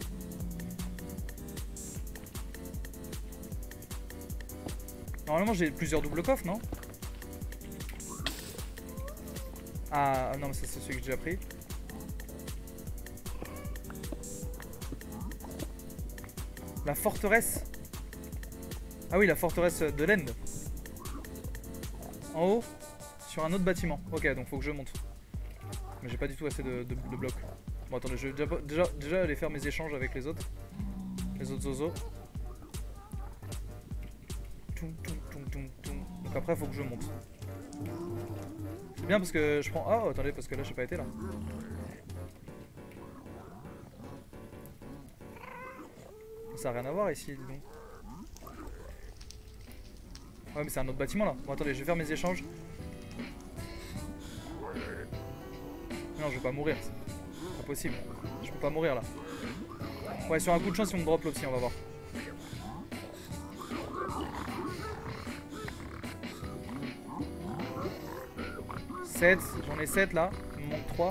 Normalement j'ai plusieurs doubles coffres, non? Ah non mais c'est celui que j'ai déjà pris. La forteresse. Ah oui, la forteresse de l'End. En haut, sur un autre bâtiment. Ok, donc faut que je monte. Mais j'ai pas du tout assez de, de, de blocs. Bon, attendez, je vais déjà, déjà, déjà aller faire mes échanges avec les autres. Les autres zozos. Donc après, faut que je monte. C'est bien parce que je prends... Oh, attendez, parce que là, j'ai pas été là. Ça a rien à voir ici, dis donc. Ouais, mais c'est un autre bâtiment là. Bon, attendez, je vais faire mes échanges. Non, je vais pas mourir. C'est pas possible. Je peux pas mourir là. Ouais, sur un coup de chance, si on me drop l'opsi, on va voir. sept, j'en ai sept là. Il me manque trois.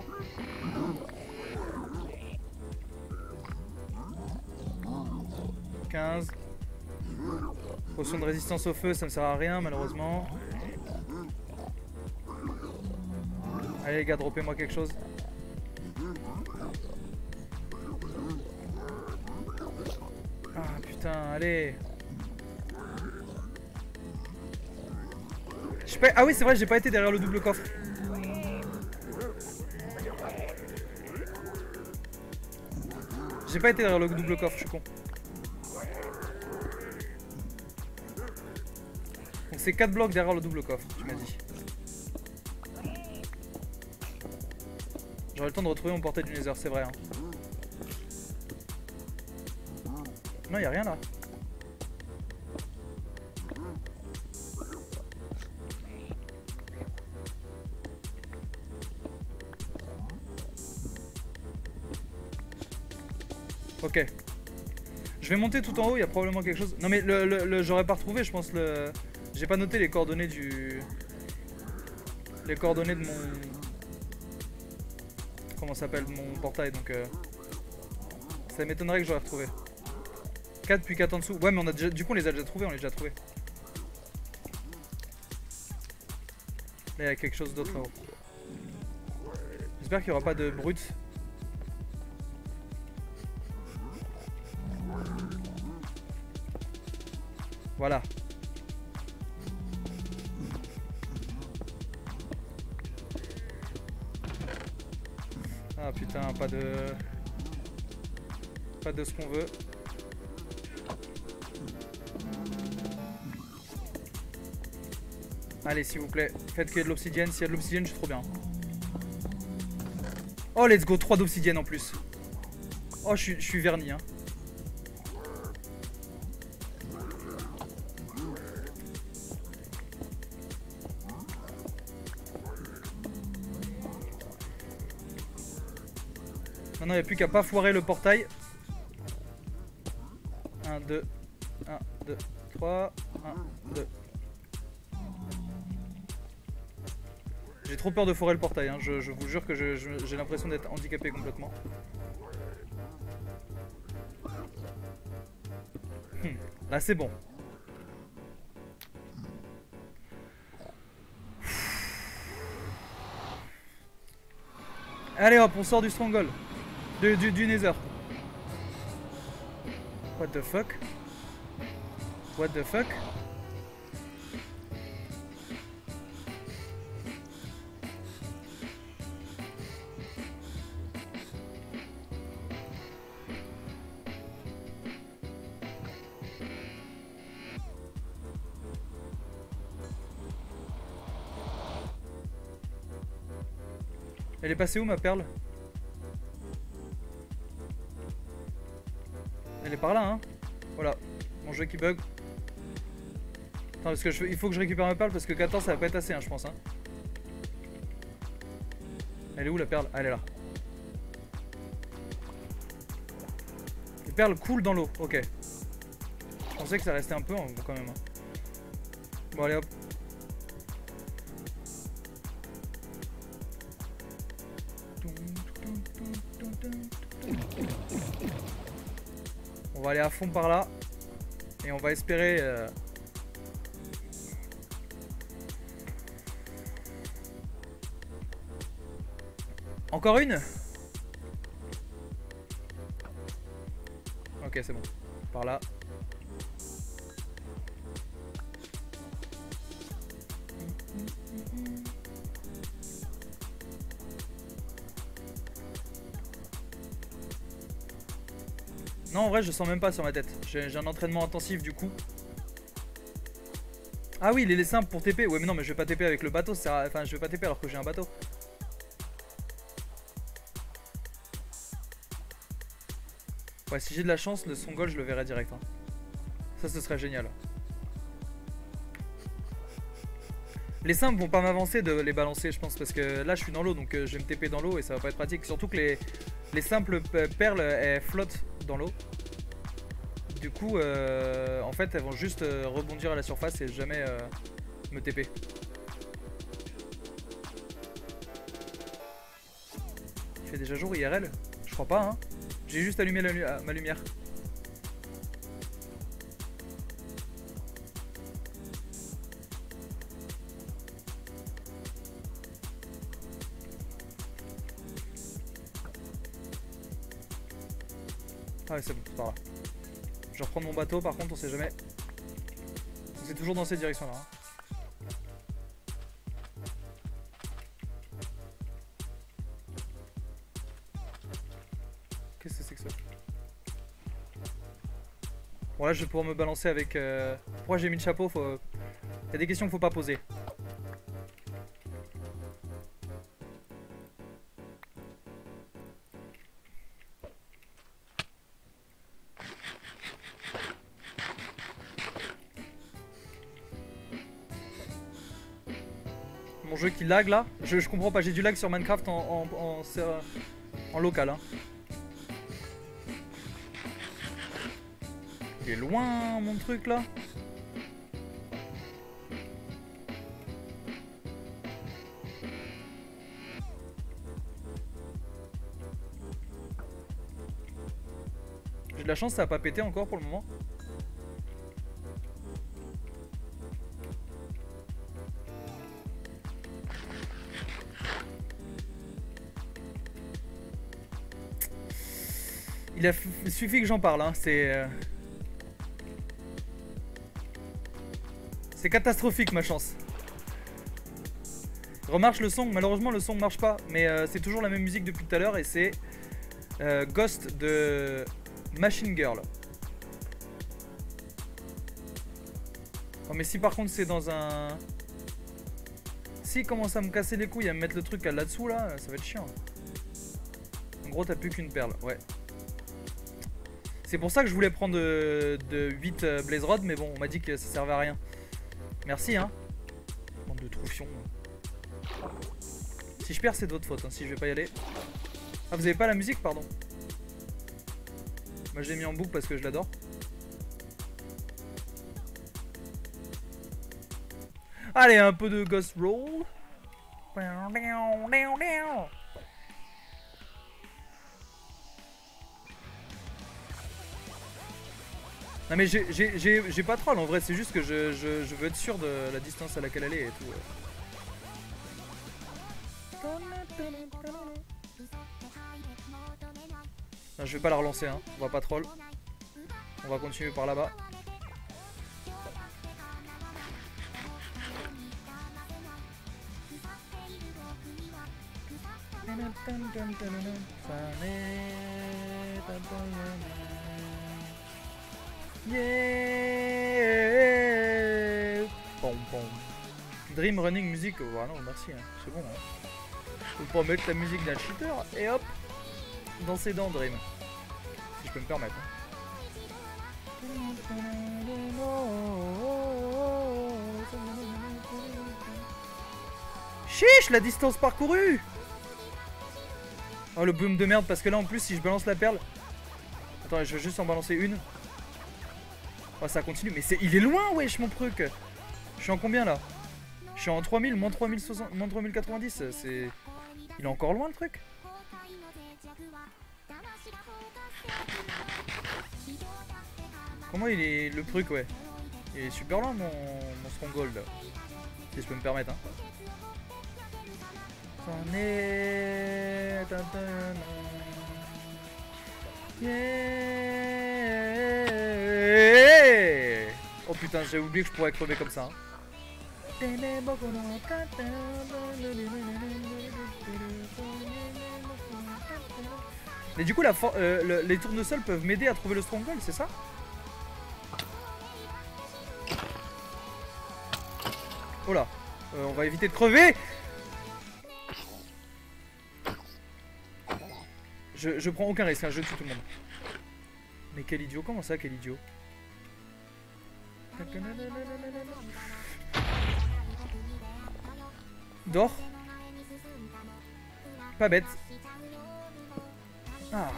quinze. Potion de résistance au feu, ça me sert à rien malheureusement. Allez les gars, droppez-moi quelque chose. Ah putain, allez. Pas... Ah oui, c'est vrai, j'ai pas été derrière le double coffre. J'ai pas été derrière le double coffre, je suis con. Donc c'est quatre blocs derrière le double coffre, tu m'as dit. J'aurai le temps de retrouver mon portail du Nether, c'est vrai. Hein. Non, y'a rien là. Ok. Je vais monter tout en haut, il y a probablement quelque chose. Non mais le, le, le j'aurais pas retrouvé, je pense le. J'ai pas noté les coordonnées du. Les coordonnées de mon. Comment ça s'appelle mon portail, donc euh... ça m'étonnerait que j'aurais retrouvé. quatre puis quatre en dessous. Ouais mais on a déjà. Du coup on les a déjà trouvés, on les a déjà trouvés. Là il y a quelque chose d'autre là-haut. J'espère qu'il n'y aura pas de brutes. Voilà. Ah putain, pas de... Pas de ce qu'on veut. Allez, s'il vous plaît, faites qu'il y ait de l'obsidienne. S'il y a de l'obsidienne, je suis trop bien. Oh, let's go, trois d'obsidienne en plus. Oh, je suis, je suis verni, hein. Maintenant, il n'y a plus qu'à pas foirer le portail. un, deux, un, deux, trois, un, deux. J'ai trop peur de foirer le portail, hein. je, je vous jure que j'ai l'impression d'être handicapé complètement. Hmm. Là c'est bon. Allez hop, on sort du stronghold. Du, du, du Nether. What the fuck? What the fuck? Elle est passée où ma perle? Elle est par là, hein. Voilà, mon jeu qui bug. Attends, parce que je, il faut que je récupère ma perle parce que quatorze ça va pas être assez, hein, je pense. Hein. Elle est où la perle? Ah, elle est là. Les perles coulent dans l'eau, ok. Je pensais que ça restait un peu hein, quand même. Hein. Bon, allez hop. On va aller à fond par là et on va espérer euh... encore une. Ok, c'est bon. Par là. Non, en vrai, je sens même pas sur ma tête. J'ai un entraînement intensif du coup. Ah oui, les simples pour T P. Ouais, mais non, mais je vais pas T P avec le bateau. Ça... Enfin, je vais pas T P alors que j'ai un bateau. Ouais, si j'ai de la chance, le son goal, je le verrai direct. Hein. Ça, ce serait génial. Les simples vont pas m'avancer de les balancer, je pense, parce que là, je suis dans l'eau, donc euh, je vais me T P dans l'eau et ça va pas être pratique. Surtout que les, les simples perles, elles flottent dans l'eau. Du coup, euh, en fait, elles vont juste euh, rebondir à la surface et jamais euh, me T P. Il fait déjà jour I R L? Je crois pas, hein. J'ai juste allumé la lu ma lumière. Ah ouais, c'est bon, c'est par là. Je vais reprendre mon bateau, par contre, on sait jamais. C'est toujours dans cette direction-là. Hein. Qu'est-ce que c'est que ça? Bon, là, je vais pouvoir me balancer avec... Euh... Pourquoi j'ai mis le chapeau? Faut... Il y a des questions qu'il faut pas poser. Mon jeu qui lag là, je, je comprends pas, j'ai du lag sur Minecraft en, en, en, en, en local. Hein. Il est loin mon truc là. J'ai de la chance, ça a pas pété encore pour le moment. Il a il suffit que j'en parle, hein. C'est euh... c'est catastrophique ma chance. Remarche le son, malheureusement le son ne marche pas, mais euh, c'est toujours la même musique depuis tout à l'heure et c'est euh, Ghost de Machine Girl. Oh mais si par contre c'est dans un... S'il commence à me casser les couilles à me mettre le truc là-dessous là, ça va être chiant. En gros t'as plus qu'une perle, ouais. C'est pour ça que je voulais prendre de, de huit euh, Blaze Rod, mais bon, on m'a dit que ça servait à rien. Merci, hein. Bande de troufions. Si je perds, c'est de votre faute, hein, si je vais pas y aller. Ah, vous avez pas la musique, pardon. Moi, je l'ai mis en boucle parce que je l'adore. Allez, un peu de Ghost Roll. Non mais j'ai pas troll en vrai, c'est juste que je, je, je veux être sûr de la distance à laquelle elle est et tout. Non, je vais pas la relancer, hein. On va pas troll. On va continuer par là-bas. Yeah. Bon, bon. Dream Running Music, oh, ah non merci, hein. C'est bon. Hein. Faut pas mettre la musique d'un cheater et hop, dans ses dents Dream. Si je peux me permettre. Hein. Chiche, la distance parcourue. Oh le boom de merde, parce que là en plus si je balance la perle... Attends, je vais juste en balancer une. Oh ça continue, mais c'est il est loin wesh mon truc. Je suis en combien là? Je suis en trois mille, moins trois mille soixante, moins trois mille quatre-vingt-dix, c'est... Il est encore loin le truc. Comment il est le truc ouais? Il est super loin mon, mon stronghold là. Si je peux me permettre hein. C'en est... Yeah. Oh putain, j'ai oublié que je pourrais crever comme ça. Hein. Mais du coup, la for euh, le, les tournesols peuvent m'aider à trouver le stronghold, c'est ça? Oh là, euh, on va éviter de crever. Je, je prends aucun risque, hein, je tue tout le monde. Mais quel idiot, comment ça, quel idiot? Dors. Pas bête. Ah.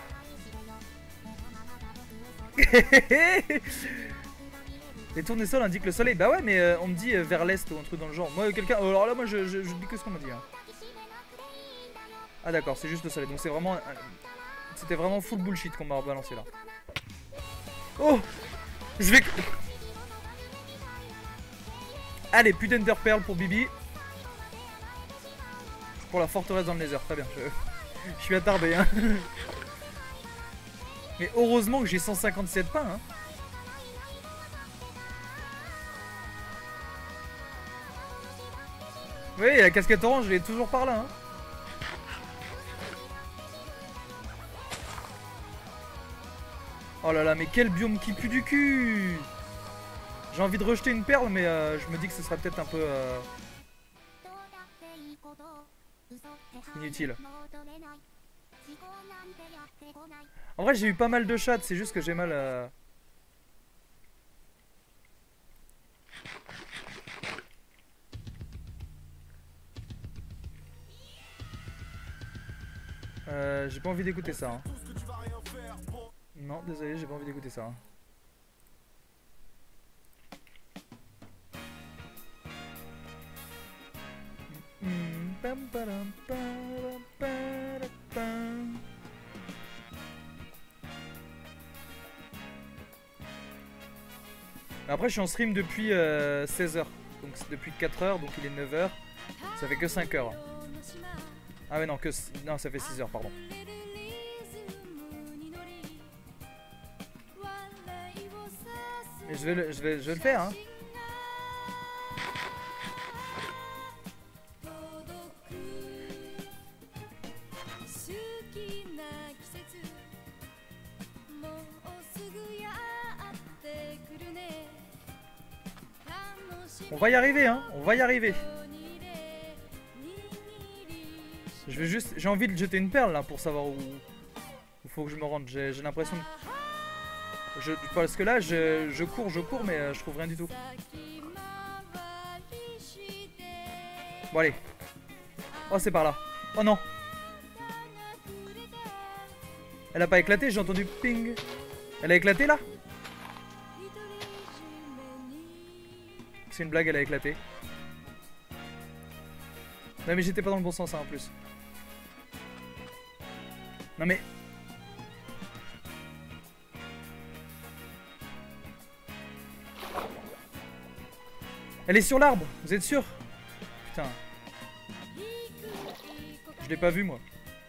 Les tournesols indiquent le soleil. Bah ouais, mais euh, on me dit euh, vers l'est ou un truc dans le genre. Moi, quelqu'un. Oh, alors là, moi, je, je, je dis que ce qu'on m'a dit. Hein. Ah d'accord, c'est juste le soleil. Donc c'est vraiment... Euh, c'était vraiment full bullshit qu'on m'a balancé là. Oh, je vais... Allez, putain d'Enderpearl pour Bibi. Pour la forteresse dans le Nether, très bien. Je, je suis attardé, hein. Mais heureusement que j'ai cent cinquante-sept pains, hein. Oui, la casquette orange, elle est toujours par là, hein. Oh là là, mais quel biome qui pue du cul! J'ai envie de rejeter une perle, mais euh, je me dis que ce sera peut-être un peu... Euh... inutile. En vrai, j'ai eu pas mal de chats, c'est juste que j'ai mal à... Euh, j'ai pas envie d'écouter ça. Hein. Non, désolé, j'ai pas envie d'écouter ça. Hein. Après, je suis en stream depuis euh, seize heures. Donc, c'est depuis quatre heures, donc il est neuf heures. Ça fait que cinq heures. Ah ouais non, que non, ça fait six heures, pardon. Mais je vais le, je vais, je vais le faire, hein. On va y arriver, hein. On va y arriver. Je vais juste, j'ai envie de jeter une perle là pour savoir où il faut que je me rende. J'ai l'impression que... Je, parce que là, je, je cours, je cours, mais euh, je trouve rien du tout. Bon allez. Oh, c'est par là. Oh non. Elle a pas éclaté, j'ai entendu ping. Elle a éclaté là? C'est une blague, elle a éclaté. Non mais j'étais pas dans le bon sens hein, en plus. Non mais... Elle est sur l'arbre, vous êtes sûr? Putain. Je l'ai pas vu moi.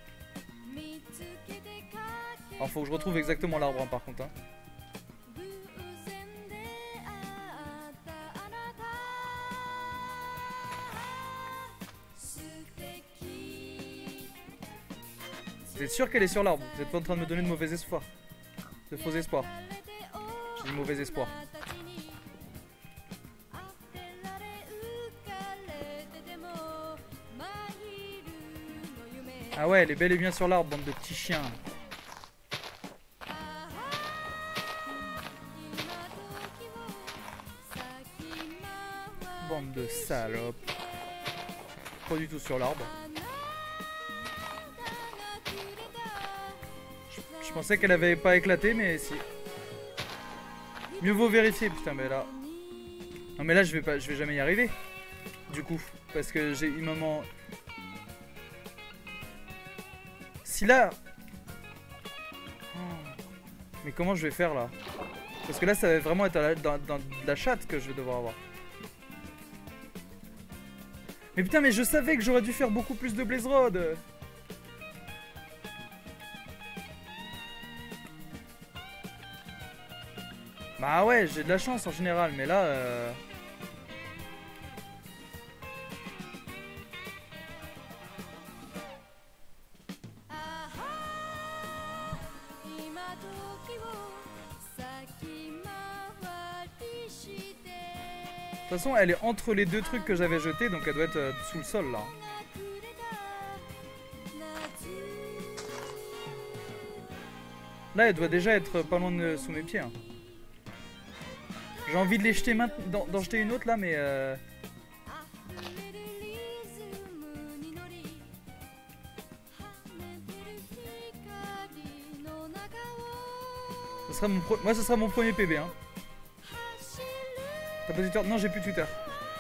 Alors faut que je retrouve exactement l'arbre hein, par contre. Hein. Vous êtes sûr qu'elle est sur l'arbre? Vous êtes pas en train de me donner de mauvais espoir? De faux espoirs. J'ai dit mauvais espoir. Ah ouais, elle est bel et bien sur l'arbre, bande de petits chiens. Bande de salopes. Pas du tout sur l'arbre. Je pensais qu'elle avait pas éclaté, mais si. Mieux vaut vérifier, putain, mais là. Non, mais là, je vais pas, je vais jamais y arriver. Du coup, parce que j'ai eu moment. Si là. Oh. Mais comment je vais faire là? Parce que là, ça va vraiment être la, dans, dans de la chatte que je vais devoir avoir. Mais putain, mais je savais que j'aurais dû faire beaucoup plus de Blaze Road. Bah ouais, j'ai de la chance en général, mais là... Euh... De toute façon, elle est entre les deux trucs que j'avais jetés, donc elle doit être euh, sous le sol là. Là, elle doit déjà être pas loin de sous mes pieds. Hein. J'ai envie de les jeter maintenant, d'en jeter une autre là, mais euh... ça sera mon pro... Moi, ce sera mon premier P B. Hein. T'as pas Twitter? Non, j'ai plus Twitter.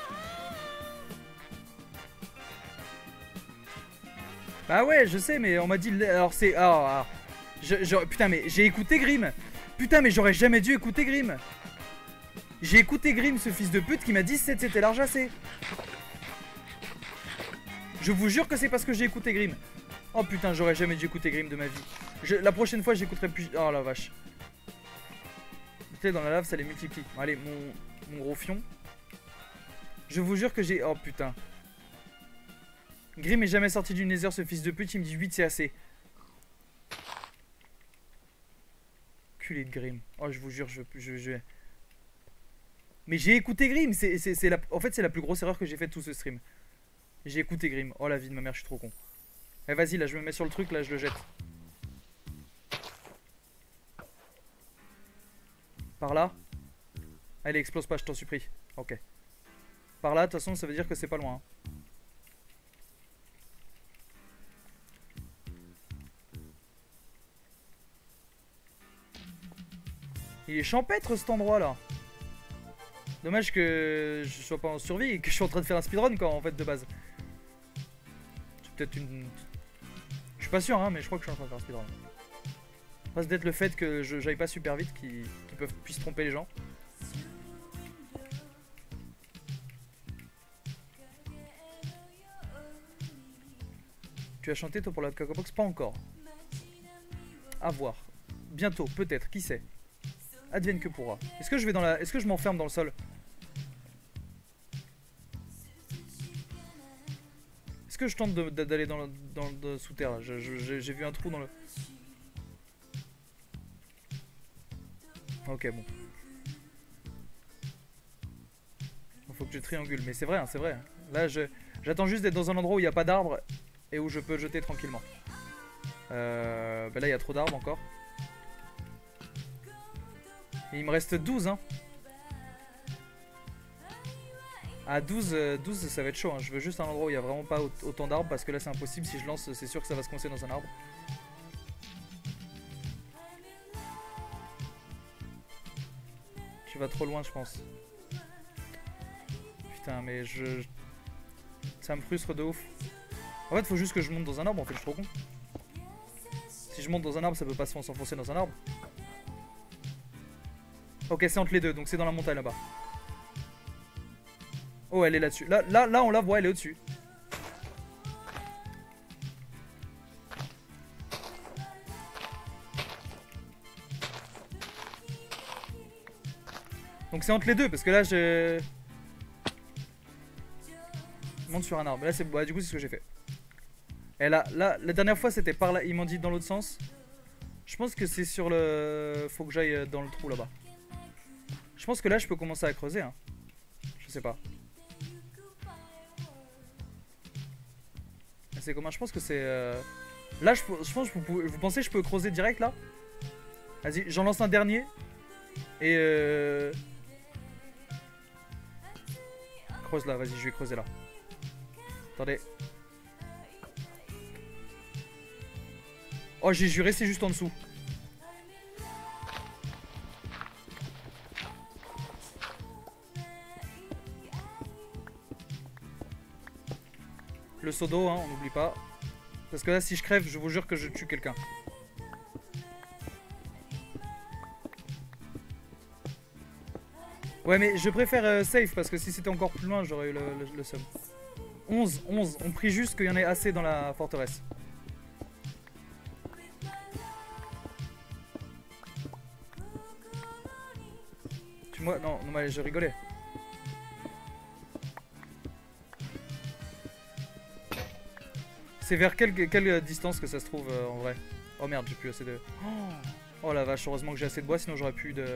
Bah ouais, je sais, mais on m'a dit... Alors c'est... Alors, alors... Je, je... Putain, mais j'ai écouté Grim. Putain, mais j'aurais jamais dû écouter Grim. J'ai écouté Grim, ce fils de pute, qui m'a dit sept c'était large assez. Je vous jure que c'est parce que j'ai écouté Grim. Oh putain, j'aurais jamais dû écouter Grim de ma vie. Je... La prochaine fois, j'écouterai plus... Oh la vache. Dans la lave, ça les multiplie. Allez, mon... Mon gros fion. Je vous jure que j'ai... Oh putain. Grim est jamais sorti du Nether, ce fils de pute. Il me dit huit c'est assez. Culé de Grim. Oh je vous jure, je... je, je... Mais j'ai écouté Grim. C'est, c'est, c'est la... En fait c'est la plus grosse erreur que j'ai faite tout ce stream. J'ai écouté Grim. Oh la vie de ma mère, je suis trop con. Eh vas-y, là je me mets sur le truc, là je le jette. Par là. Allez, explose pas, je t'en supplie. Ok. Par là, de toute façon, ça veut dire que c'est pas loin. Hein. Il est champêtre cet endroit là. Dommage que je sois pas en survie et que je suis en train de faire un speedrun quoi en fait de base. C'est peut-être une... Je suis pas sûr hein, mais je crois que je suis en train de faire un speedrun. Ça peut-être le fait que je j'aille pas super vite qui, qui peuvent puissent tromper les gens. Tu as chanté toi pour la Cacabox? Pas encore. À voir. Bientôt, peut-être, qui sait. Advienne que pourra. Est-ce que je vais dans la. Est-ce que je m'enferme dans le sol? Est-ce que je tente d'aller dans le, dans le sous terre? J'ai vu un trou dans le. Ok bon. Il faut que je triangule, mais c'est vrai, hein, c'est vrai. Là je j'attends juste d'être dans un endroit où il n'y a pas d'arbres et où je peux jeter tranquillement. Euh, bah là il y a trop d'arbres encore. Et il me reste douze hein. À douze, douze ça va être chaud hein. Je veux juste un endroit où il n'y a vraiment pas autant d'arbres parce que là c'est impossible, si je lance c'est sûr que ça va se coincer dans un arbre. Tu vas trop loin je pense. Putain mais je... Ça me frustre de ouf. En fait faut juste que je monte dans un arbre en fait, je suis trop con. Si je monte dans un arbre ça peut pas s'enfoncer dans un arbre. Ok c'est entre les deux donc c'est dans la montagne là-bas. Oh elle est là-dessus. Là, là, là on la voit, elle est au-dessus. Donc c'est entre les deux parce que là je... je monte sur un arbre. Là c'est... Bah, du coup c'est ce que j'ai fait. Et là, là, la dernière fois c'était par là. Ils m'ont dit dans l'autre sens. Je pense que c'est sur le... Faut que j'aille dans le trou là-bas. Je pense que là je peux commencer à creuser hein. Je sais pas. C'est comment? Je pense que c'est... Euh... Là je, je pense que vous, vous pensez que je peux creuser direct là? Vas-y j'en lance un dernier. Et euh... creuse là, vas-y je vais creuser là. Attendez. Oh j'ai juré c'est juste en dessous. Le seau d'eau, hein, on n'oublie pas. Parce que là, si je crève, je vous jure que je tue quelqu'un. Ouais, mais je préfère euh, safe parce que si c'était encore plus loin, j'aurais eu le, le, le seum. onze, onze. On prie juste qu'il y en ait assez dans la forteresse. Tu moi non, non, mais je rigolais. C'est vers quelle, quelle distance que ça se trouve euh, en vrai? Oh merde, j'ai plus assez de... Oh Oh la vache, heureusement que j'ai assez de bois, sinon j'aurais plus de...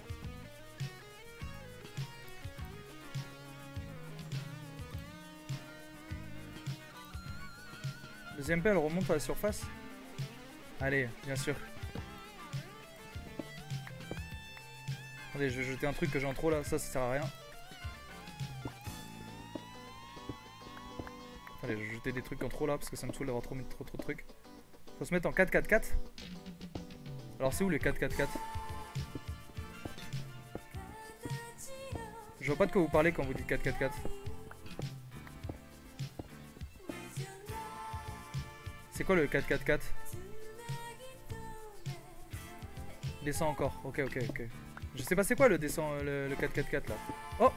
Deuxième paix, elle remonte à la surface. Allez, bien sûr. Attendez, je vais jeter un truc que j'ai en trop là, ça, ça sert à rien. Allez, je vais jeter des trucs en trop là, parce que ça me saoule d'avoir trop, trop, trop de trucs. Faut se mettre en quatre quatre quatre. Alors c'est où les quatre quatre quatre? Je vois pas de quoi vous parlez quand vous dites quatre quatre quatre. C'est quoi le quatre quatre quatre? Descend encore, ok ok ok. Je sais pas c'est quoi le descend le, le quatre quatre quatre là. Oh!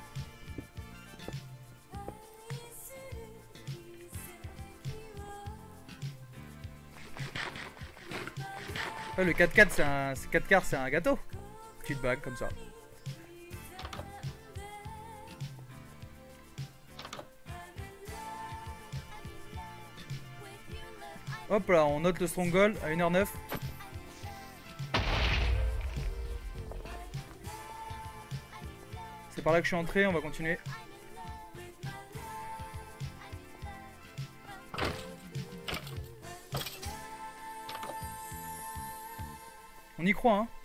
Oh, le quatre quatre c'est un. quatre quarts c'est un gâteau. Petite bague comme ça. Hop là, on note le stronghold à une heure neuf. C'est par là que je suis entré, on va continuer. On y croit, hein.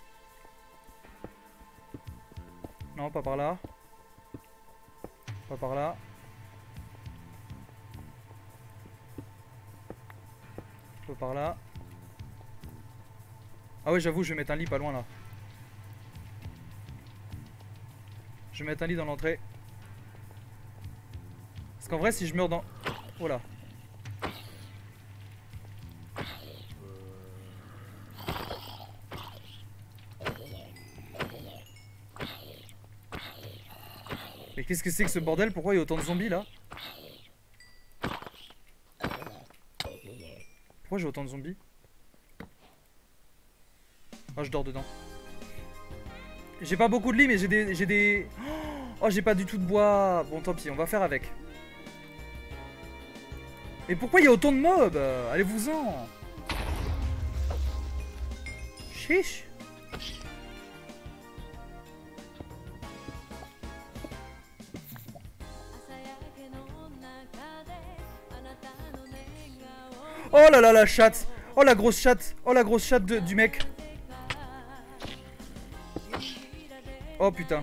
Non, pas par là. Pas par là. Pas par là. Ah ouais, j'avoue, je vais mettre un lit pas loin là. Je vais mettre un lit dans l'entrée. Parce qu'en vrai, si je meurs dans... Oh là. Mais qu'est-ce que c'est que ce bordel? Pourquoi il y a autant de zombies là? Pourquoi j'ai autant de zombies? Oh, je dors dedans. J'ai pas beaucoup de lits, mais j'ai des... J'ai des... Oh, j'ai pas du tout de bois. Bon, tant pis, on va faire avec. Et pourquoi il y a autant de mobs? Allez-vous-en. Chiche. Oh là là, la chatte. Oh la grosse chatte. Oh la grosse chatte de, du mec. Oh putain.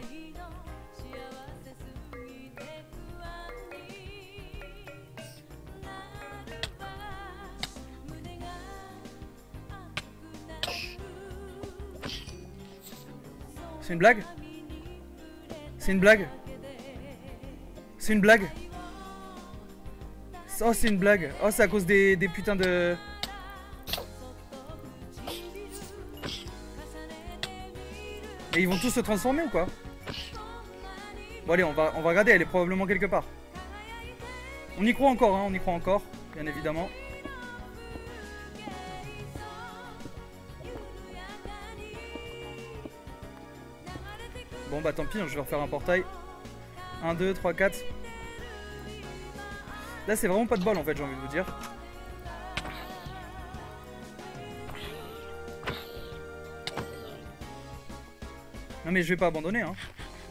C'est une blague? C'est une blague? C'est une blague? Oh, c'est une blague. Oh, c'est à cause des, des putains de... Et ils vont tous se transformer ou quoi? Bon allez, on va, on va regarder, elle est probablement quelque part. On y croit encore, hein, on y croit encore, bien évidemment. Bon bah tant pis, je vais refaire un portail. un, deux, trois, quatre. Là c'est vraiment pas de bol en fait, j'ai envie de vous dire. Non mais je vais pas abandonner hein.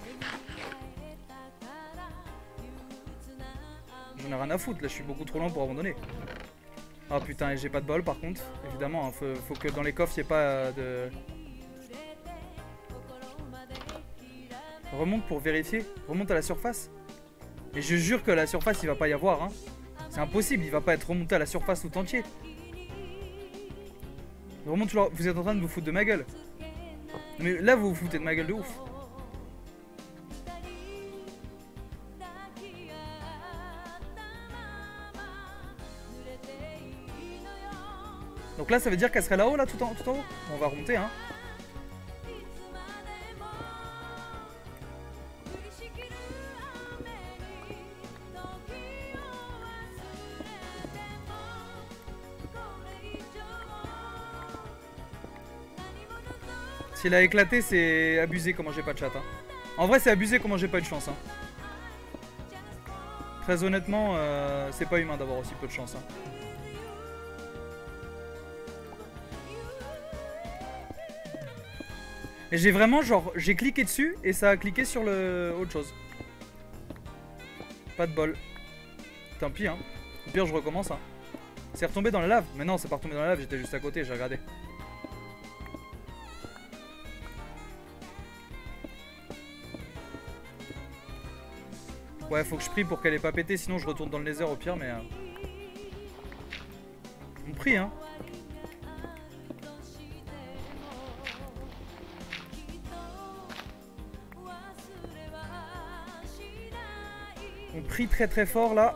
J'en ai rien à foutre, là je suis beaucoup trop lent pour abandonner. Ah putain, et j'ai pas de bol par contre, évidemment, hein, faut, faut que dans les coffres il n'y ait pas euh, de... Remonte pour vérifier, remonte à la surface. Et je jure que la surface il va pas y avoir hein. C'est impossible, il va pas être remonté à la surface tout entier. Remonte, vous êtes en train de vous foutre de ma gueule. Mais là vous vous foutez de ma gueule de ouf. Donc là ça veut dire qu'elle serait là-haut là tout en, tout en haut. On va remonter hein. Si elle a éclaté, c'est abusé comment j'ai pas de chat. Hein. En vrai, c'est abusé comment j'ai pas eu de chance. Hein. Très honnêtement, euh, c'est pas humain d'avoir aussi peu de chance. Hein. Et j'ai vraiment genre, j'ai cliqué dessus et ça a cliqué sur le autre chose. Pas de bol. Tant pis hein. Au pire je recommence hein. C'est retombé dans la lave. Mais non, c'est pas retombé dans la lave, j'étais juste à côté, j'ai regardé. Ouais, faut que je prie pour qu'elle ait pas pété, sinon je retourne dans le nether au pire, mais... Euh... On prie, hein. On prie très très fort, là.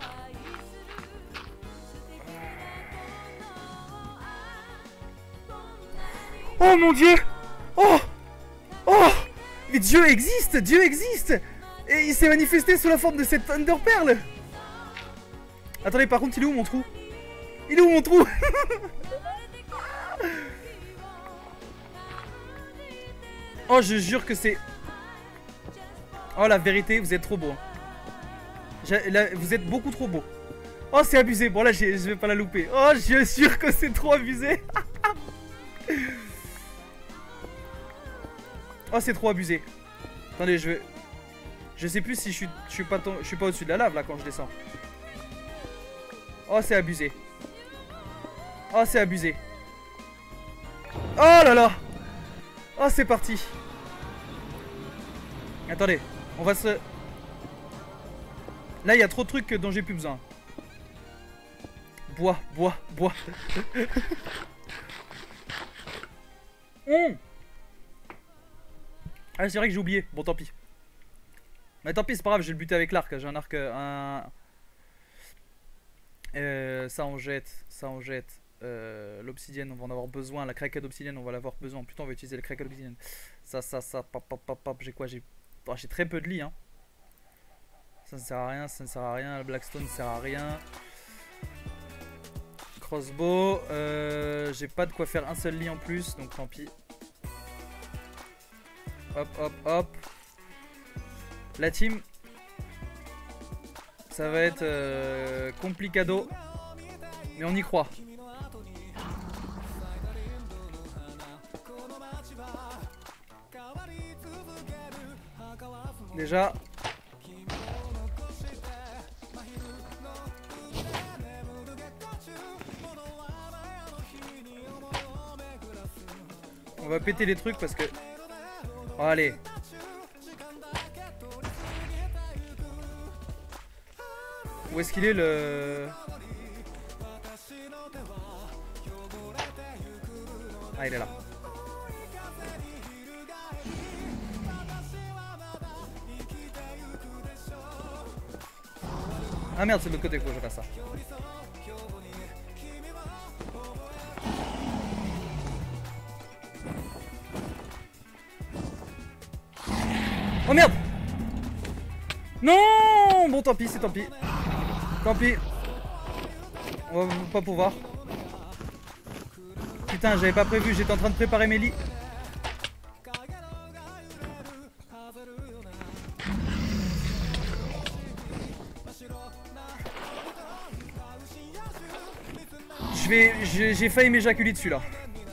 Oh mon Dieu! Oh! Oh! Mais Dieu existe! Dieu existe! Et il s'est manifesté sous la forme de cette Thunder Pearl. Attendez, par contre, il est où mon trou? Il est où mon trou? Oh, je jure que c'est... Oh, la vérité, vous êtes trop beau. Là, vous êtes beaucoup trop beau. Oh, c'est abusé. Bon, là, je vais pas la louper. Oh, je suis sûr que c'est trop abusé. Oh, c'est trop abusé. Attendez, je vais... Je sais plus si je suis, je suis pas, je suis pas au-dessus de la lave là quand je descends. Oh c'est abusé. Oh c'est abusé. Oh là là. Oh c'est parti. Attendez, on va se... Là il y a trop de trucs dont j'ai plus besoin. Bois, bois, bois. mmh. Ah c'est vrai que j'ai oublié, bon tant pis. Mais tant pis, c'est pas grave, je vais le buter avec l'arc. J'ai un arc. Un... Euh, ça on jette. Ça on jette. Euh, L'obsidienne, on va en avoir besoin. La craquette d'obsidienne, on va l'avoir besoin. Putain, on va utiliser le craquette d'obsidienne. Ça, ça, ça. Pop, pop, pop, pop. J'ai quoi? J'ai oh, j'ai très peu de lits. Hein. Ça ne sert à rien. Ça ne sert à rien. Le Blackstone ne sert à rien. Crossbow. Euh, j'ai pas de quoi faire un seul lit en plus. Donc tant pis. Hop, hop, hop. La team, ça va être euh, complicado, mais on y croit. Déjà, on va péter les trucs parce que... Oh, allez. Où est-ce qu'il est le... Ah il est là. Ah merde c'est de l'autre côté qu'il faut que je fasse ça. Oh merde. Non. Bon tant pis c'est tant pis. Tant pis. On va pas pouvoir. Putain, j'avais pas prévu, j'étais en train de préparer mes lits. Je vais... J'ai failli m'éjaculer dessus là.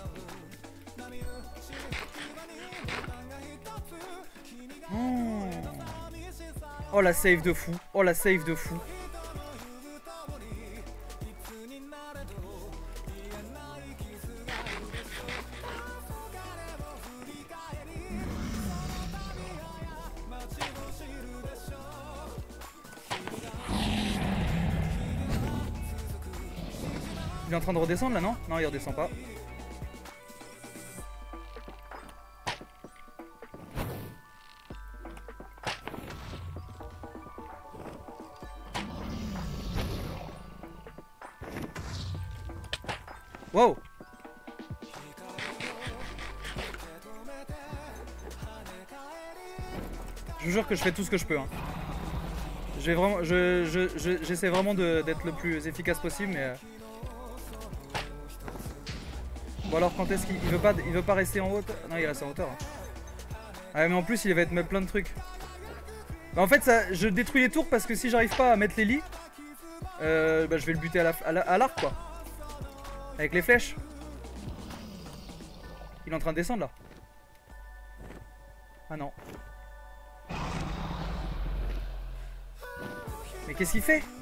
Oh. Oh la save de fou. Oh la save de fou. Il est en train de redescendre là, non? Non, il redescend pas. Wow! Je vous jure que je fais tout ce que je peux. Hein. Je vais vraiment, je, je, je, j'essaie vraiment d'être le plus efficace possible, mais. Euh... Bon alors quand est-ce qu'il veut pas, il veut pas rester en hauteur? Non, il reste en hauteur. Hein. Ah mais en plus il va te mettre plein de trucs. Bah, en fait ça, je détruis les tours parce que si j'arrive pas à mettre les lits, euh, bah, je vais le buter à l'arc quoi. Avec les flèches. Il est en train de descendre là. Ah non. Mais qu'est-ce qu'il fait?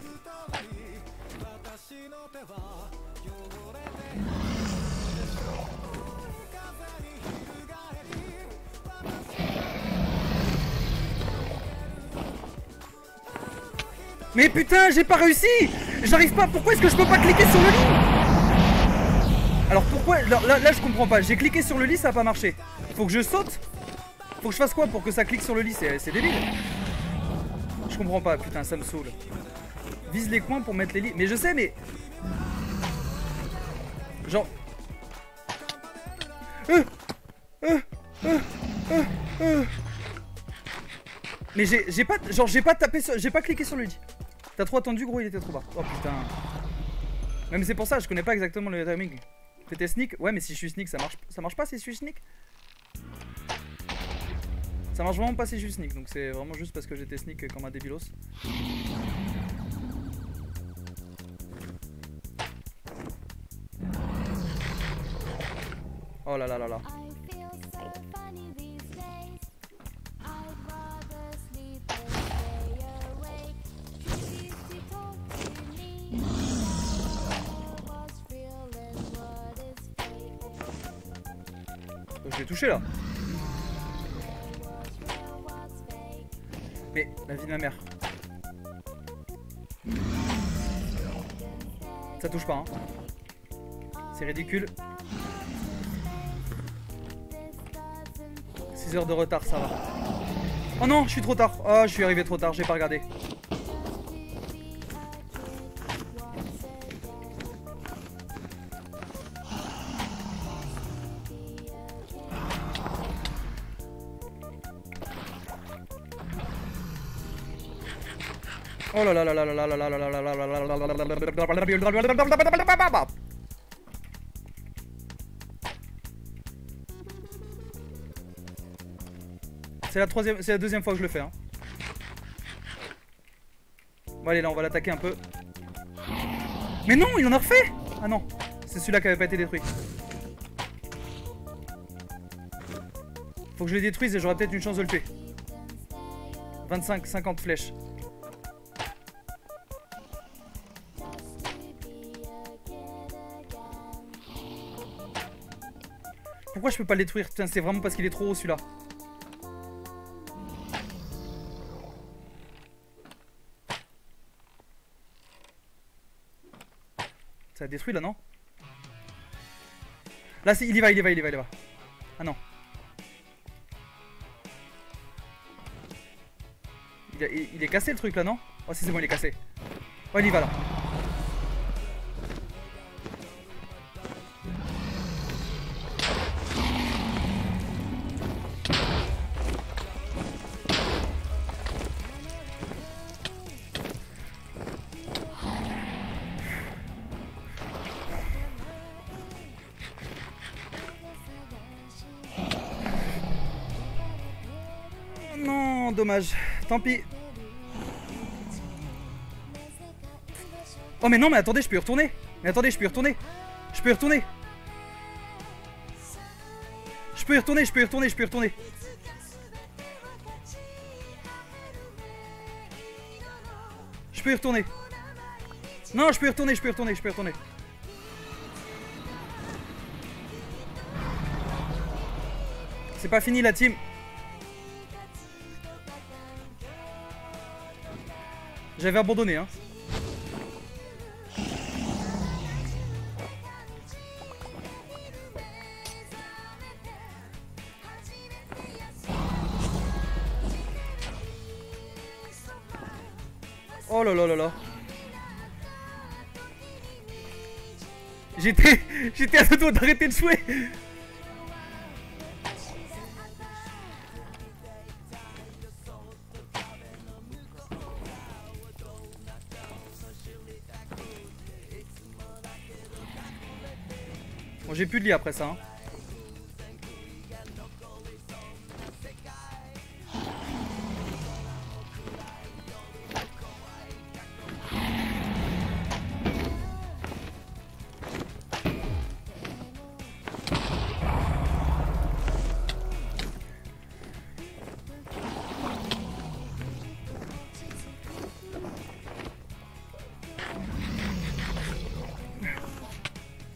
Mais putain, j'ai pas réussi! J'arrive pas, pourquoi est-ce que je peux pas cliquer sur le lit? Alors pourquoi? Là, là, là je comprends pas, j'ai cliqué sur le lit, ça a pas marché. Faut que je saute? Faut que je fasse quoi pour que ça clique sur le lit? C'est débile. Je comprends pas, putain, ça me saoule. Vise les coins pour mettre les lits. Mais je sais, mais... Genre... Euh, euh, euh, euh, euh. Mais j'ai pas... Genre, j'ai pas tapé sur... J'ai pas cliqué sur le lit. T'as trop attendu, gros, il était trop bas. Oh putain. Même c'est pour ça, je connais pas exactement le timing. T'étais sneak? Ouais, mais si je suis sneak, ça marche, ça marche pas si je suis sneak? Ça marche vraiment pas si je suis sneak, donc c'est vraiment juste parce que j'étais sneak comme un débilos. Oh là là là là. Je l'ai touché là. Mais la vie de ma mère. Ça touche pas hein. C'est ridicule. six heures de retard, ça va. Oh non, je suis trop tard. Oh, je suis arrivé trop tard, j'ai pas regardé. Oh là là là là là là là là là là là là là là. C'est la troisième, c'est la deuxième fois que je le fais hein. Bon allez là on va l'attaquer un peu. Mais non il en a refait. Ah non, c'est celui-là qui avait pas été détruit. Faut que je le détruise et j'aurai peut-être une chance de le tuer. vingt-cinq, cinquante flèches. Pourquoi je peux pas le détruire? Putain, c'est vraiment parce qu'il est trop haut celui-là. Ça a détruit là, non? Là, il y va, il y va, il y va, il y va. Ah non. Il, a, il, il est cassé le truc là, non? Oh si, c'est bon, il est cassé. Oh, il y va là. Non, dommage. Tant pis. Oh mais non mais attendez, je peux y retourner. Mais attendez, je peux y retourner. Je peux y retourner. Je peux y retourner, je peux y retourner, je peux y retourner. Je peux y retourner. Non, je peux y retourner, je peux y retourner, je peux y retourner. C'est pas fini la team. J'avais abandonné hein. Oh là là là là. J'étais J'étais à deux doigts d'arrêter de jouer. Bon, j'ai plus de lit après ça hein.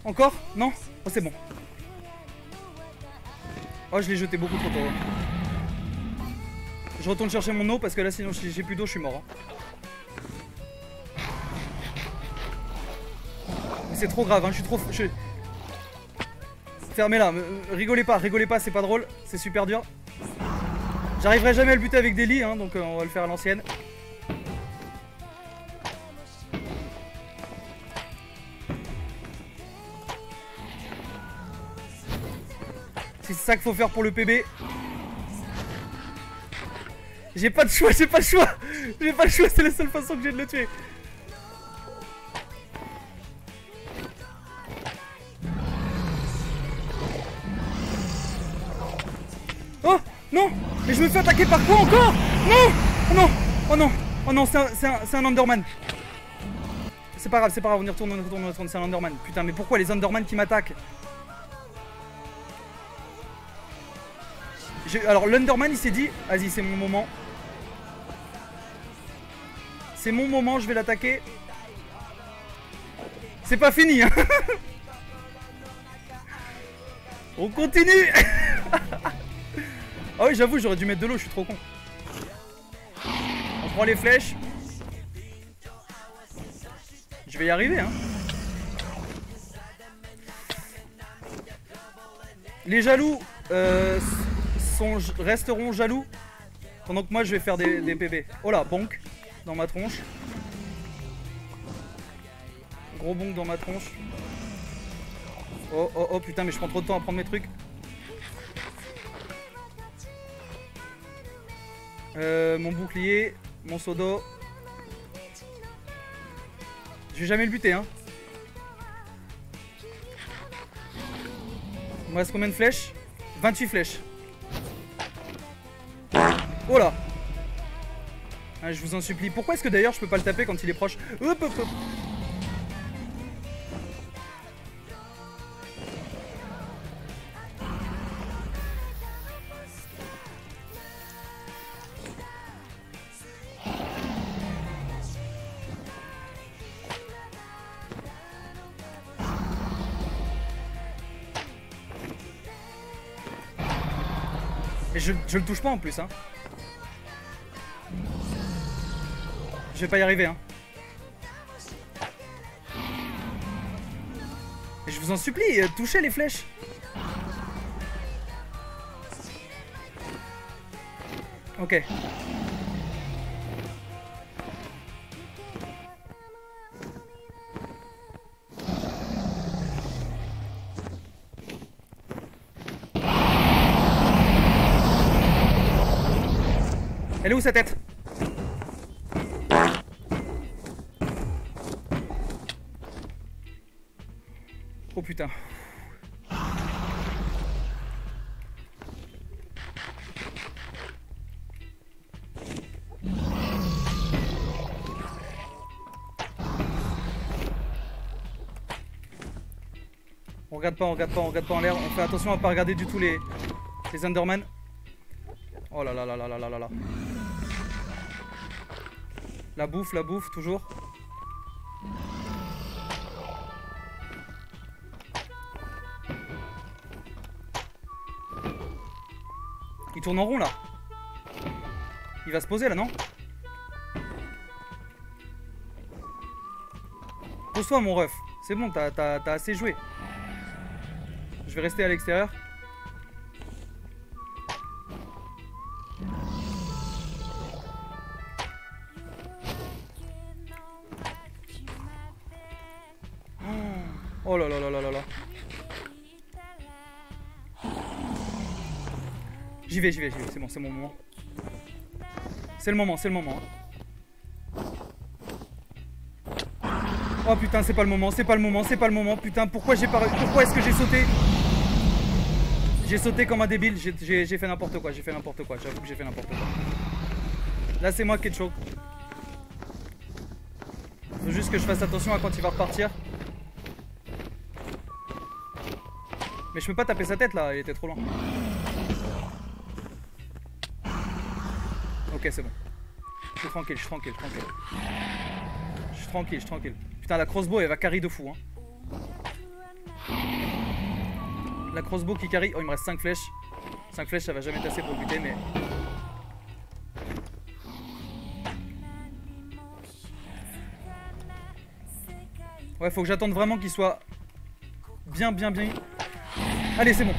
Encore? Non? Oh c'est bon. Oh je l'ai jeté beaucoup trop tôt. Je retourne chercher mon eau parce que là sinon si j'ai plus d'eau je suis mort. Hein. C'est trop grave, hein. Je suis trop... Je... Fermez-la, rigolez pas, rigolez pas, c'est pas drôle, c'est super dur. J'arriverai jamais à le buter avec des lits, hein, donc euh, on va le faire à l'ancienne. C'est ça qu'il faut faire pour le P B. J'ai pas de choix, j'ai pas le choix. J'ai pas le choix, c'est la seule façon que j'ai de le tuer. Oh non. Mais je me fais attaquer par quoi encore? Non. Oh non. Oh non. Oh non, c'est un, un, un Enderman. C'est pas grave, c'est pas grave, on y retourne, on y retourne, on y retourne, c'est un Enderman. Putain, mais pourquoi les Enderman qui m'attaquent? Alors l'Underman il s'est dit, vas-y c'est mon moment. C'est mon moment, je vais l'attaquer. C'est pas fini hein. On continue. Ah oui j'avoue j'aurais dû mettre de l'eau, je suis trop con. On prend les flèches. Je vais y arriver hein. Les jaloux euh, sont, resteront jaloux pendant que moi je vais faire des, des P B. Oh là, bonk dans ma tronche. Gros bonk dans ma tronche. Oh oh oh putain mais je prends trop de temps à prendre mes trucs. Euh, mon bouclier, mon seau d'eau. Je vais jamais le buter hein. Il me reste combien de flèches? vingt-huit flèches. Oh là ah, je vous en supplie. Pourquoi est-ce que d'ailleurs je peux pas le taper quand il est proche? Hop hop hop. Et je, je le touche pas en plus hein. Je vais pas y arriver hein. Et je vous en supplie, euh, touchez les flèches. Ok. Elle est où sa tête? Oh putain. On regarde pas, on regarde pas, on regarde pas en l'air. On fait attention à pas regarder du tout les, les Enderman. Oh là là là là là là là là. La bouffe, la bouffe, toujours. Il tourne en rond là. Il va se poser là, non? Pose-toi mon ref. C'est bon, t'as t'as, t'as assez joué. Je vais rester à l'extérieur. Oh là là là là là là. J'y vais, j'y vais, j'y vais, c'est bon, c'est mon moment. C'est le moment, c'est le moment. Oh putain, c'est pas le moment, c'est pas le moment, c'est pas le moment. Putain, pourquoi j'ai pas... Pourquoi est-ce que j'ai sauté? J'ai sauté comme un débile, j'ai fait n'importe quoi, j'ai fait n'importe quoi, j'avoue que j'ai fait n'importe quoi. Là c'est moi qui ai de choc. Faut juste que je fasse attention à quand il va repartir. Mais je peux pas taper sa tête là, il était trop loin. Ok c'est bon. Je suis tranquille, je suis tranquille, tranquille. Je suis tranquille, je suis tranquille. Putain la crossbow elle va carry de fou hein. La crossbow qui carry. Oh, il me reste cinq flèches. cinq flèches, ça va jamais être assez pour le buter, mais. Ouais, faut que j'attende vraiment qu'il soit bien, bien, bien. Allez, c'est bon.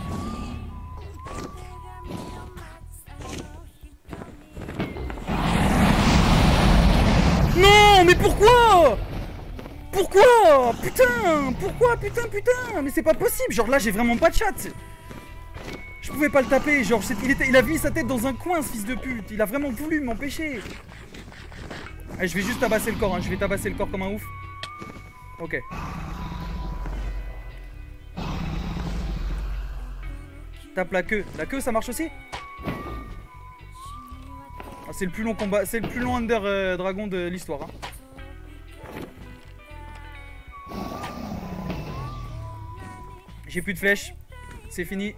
Non, mais pourquoi? Pourquoi? Putain, pourquoi? Putain, putain, mais c'est pas possible. Genre là, j'ai vraiment pas de chat. Je pouvais pas le taper. Genre, il, était, il a mis sa tête dans un coin, ce fils de pute. Il a vraiment voulu m'empêcher. Allez, je vais juste tabasser le corps. Hein. Je vais tabasser le corps comme un ouf. Ok. Tape la queue. La queue, ça marche aussi? Ah, c'est le plus long combat. C'est le plus long Under euh, Dragon de l'histoire. Hein. J'ai plus de flèches. C'est fini.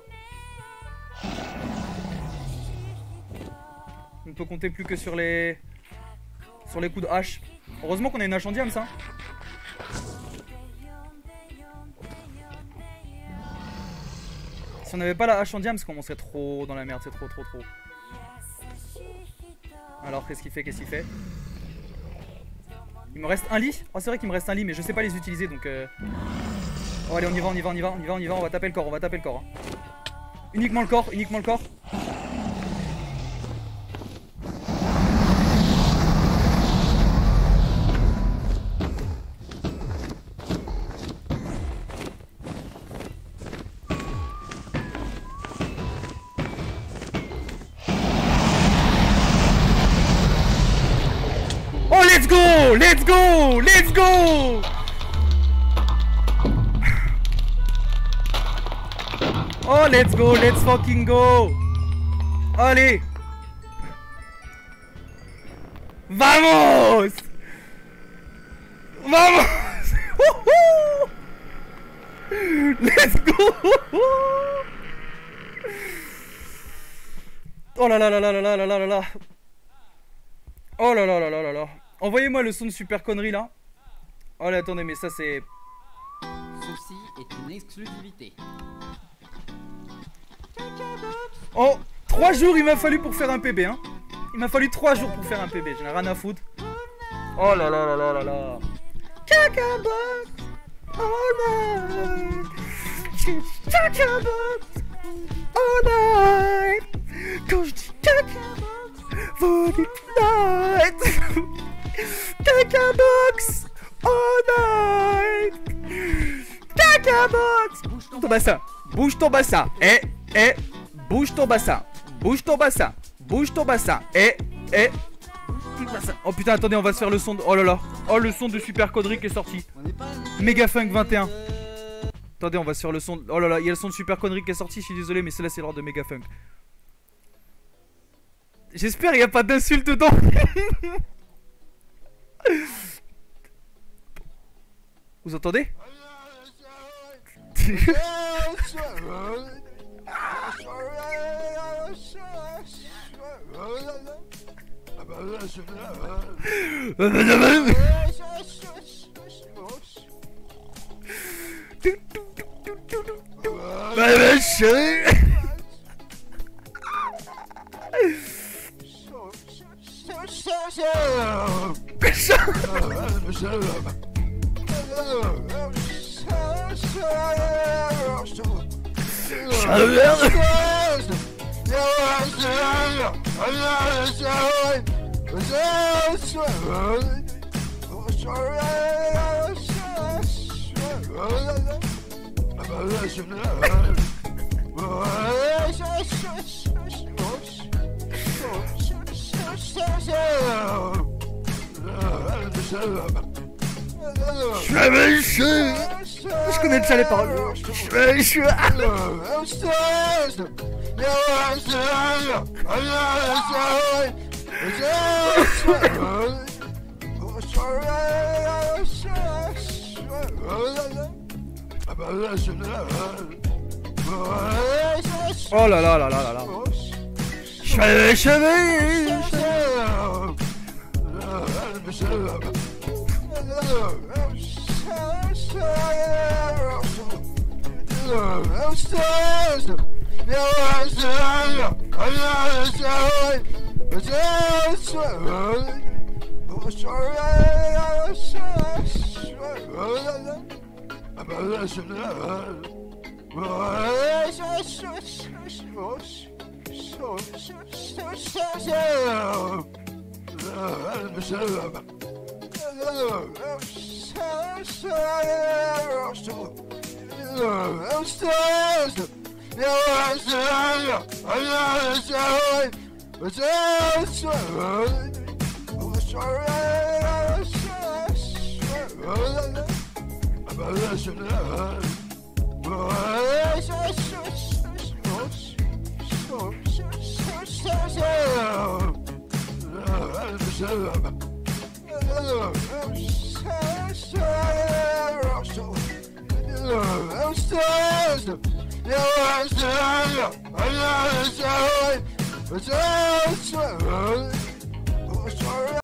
On ne peut compter plus que sur les sur les coups de hache. Heureusement qu'on a une hache en diams, ça. Si on n'avait pas la hache en diams, on serait trop dans la merde. C'est trop, trop, trop. Alors, qu'est-ce qu'il fait? Qu'est-ce qu'il fait? Il me reste un lit. Oh, c'est vrai qu'il me reste un lit, mais je sais pas les utiliser, donc... Euh... Oh, allez, on y va, on y va, on y va, on y va, on y va. On va taper le corps, on va taper le corps. Hein. Uniquement le corps, uniquement le corps. Oh, let's go! Let's go! Let's go! Oh, let's go! Let's fucking go! Allez! Vamos! Vamos! Let's go! Oh là là là là là là là là là! Oh là là là là là là! Envoyez-moi le son de super connerie là. Oh là, attendez, mais ça c'est... Ceci est une exclusivité. Oh, trois jours il m'a fallu pour faire un P B, hein. Il m'a fallu trois jours pour faire un P B, j'en ai rien à foutre. Oh là là là là là là. Caca box all night. Caca box all night. Quand je dis caca box, vous dites night. Caca box all night. Caca box. Bouge ton bassin, bouge ton bassin. Eh, eh, bouge ton bassin, bouge ton bassin, bouge ton bassin. Eh, eh. Oh putain, attendez, on va se faire le son de... Oh là là. Oh, le son de Super Codric est sorti. Mega Funk vingt et un. Attendez, on va se faire le son de... Oh là là, il y a le son de Super Codric qui est sorti, je suis désolé, mais celle-là c'est l'ordre de Mega Funk. J'espère qu'il n'y a pas d'insulte dedans. Vous entendez? Je connais déjà les paroles. Oh là là là là là là. Cheveux, cheveux, cheveux. Yeah,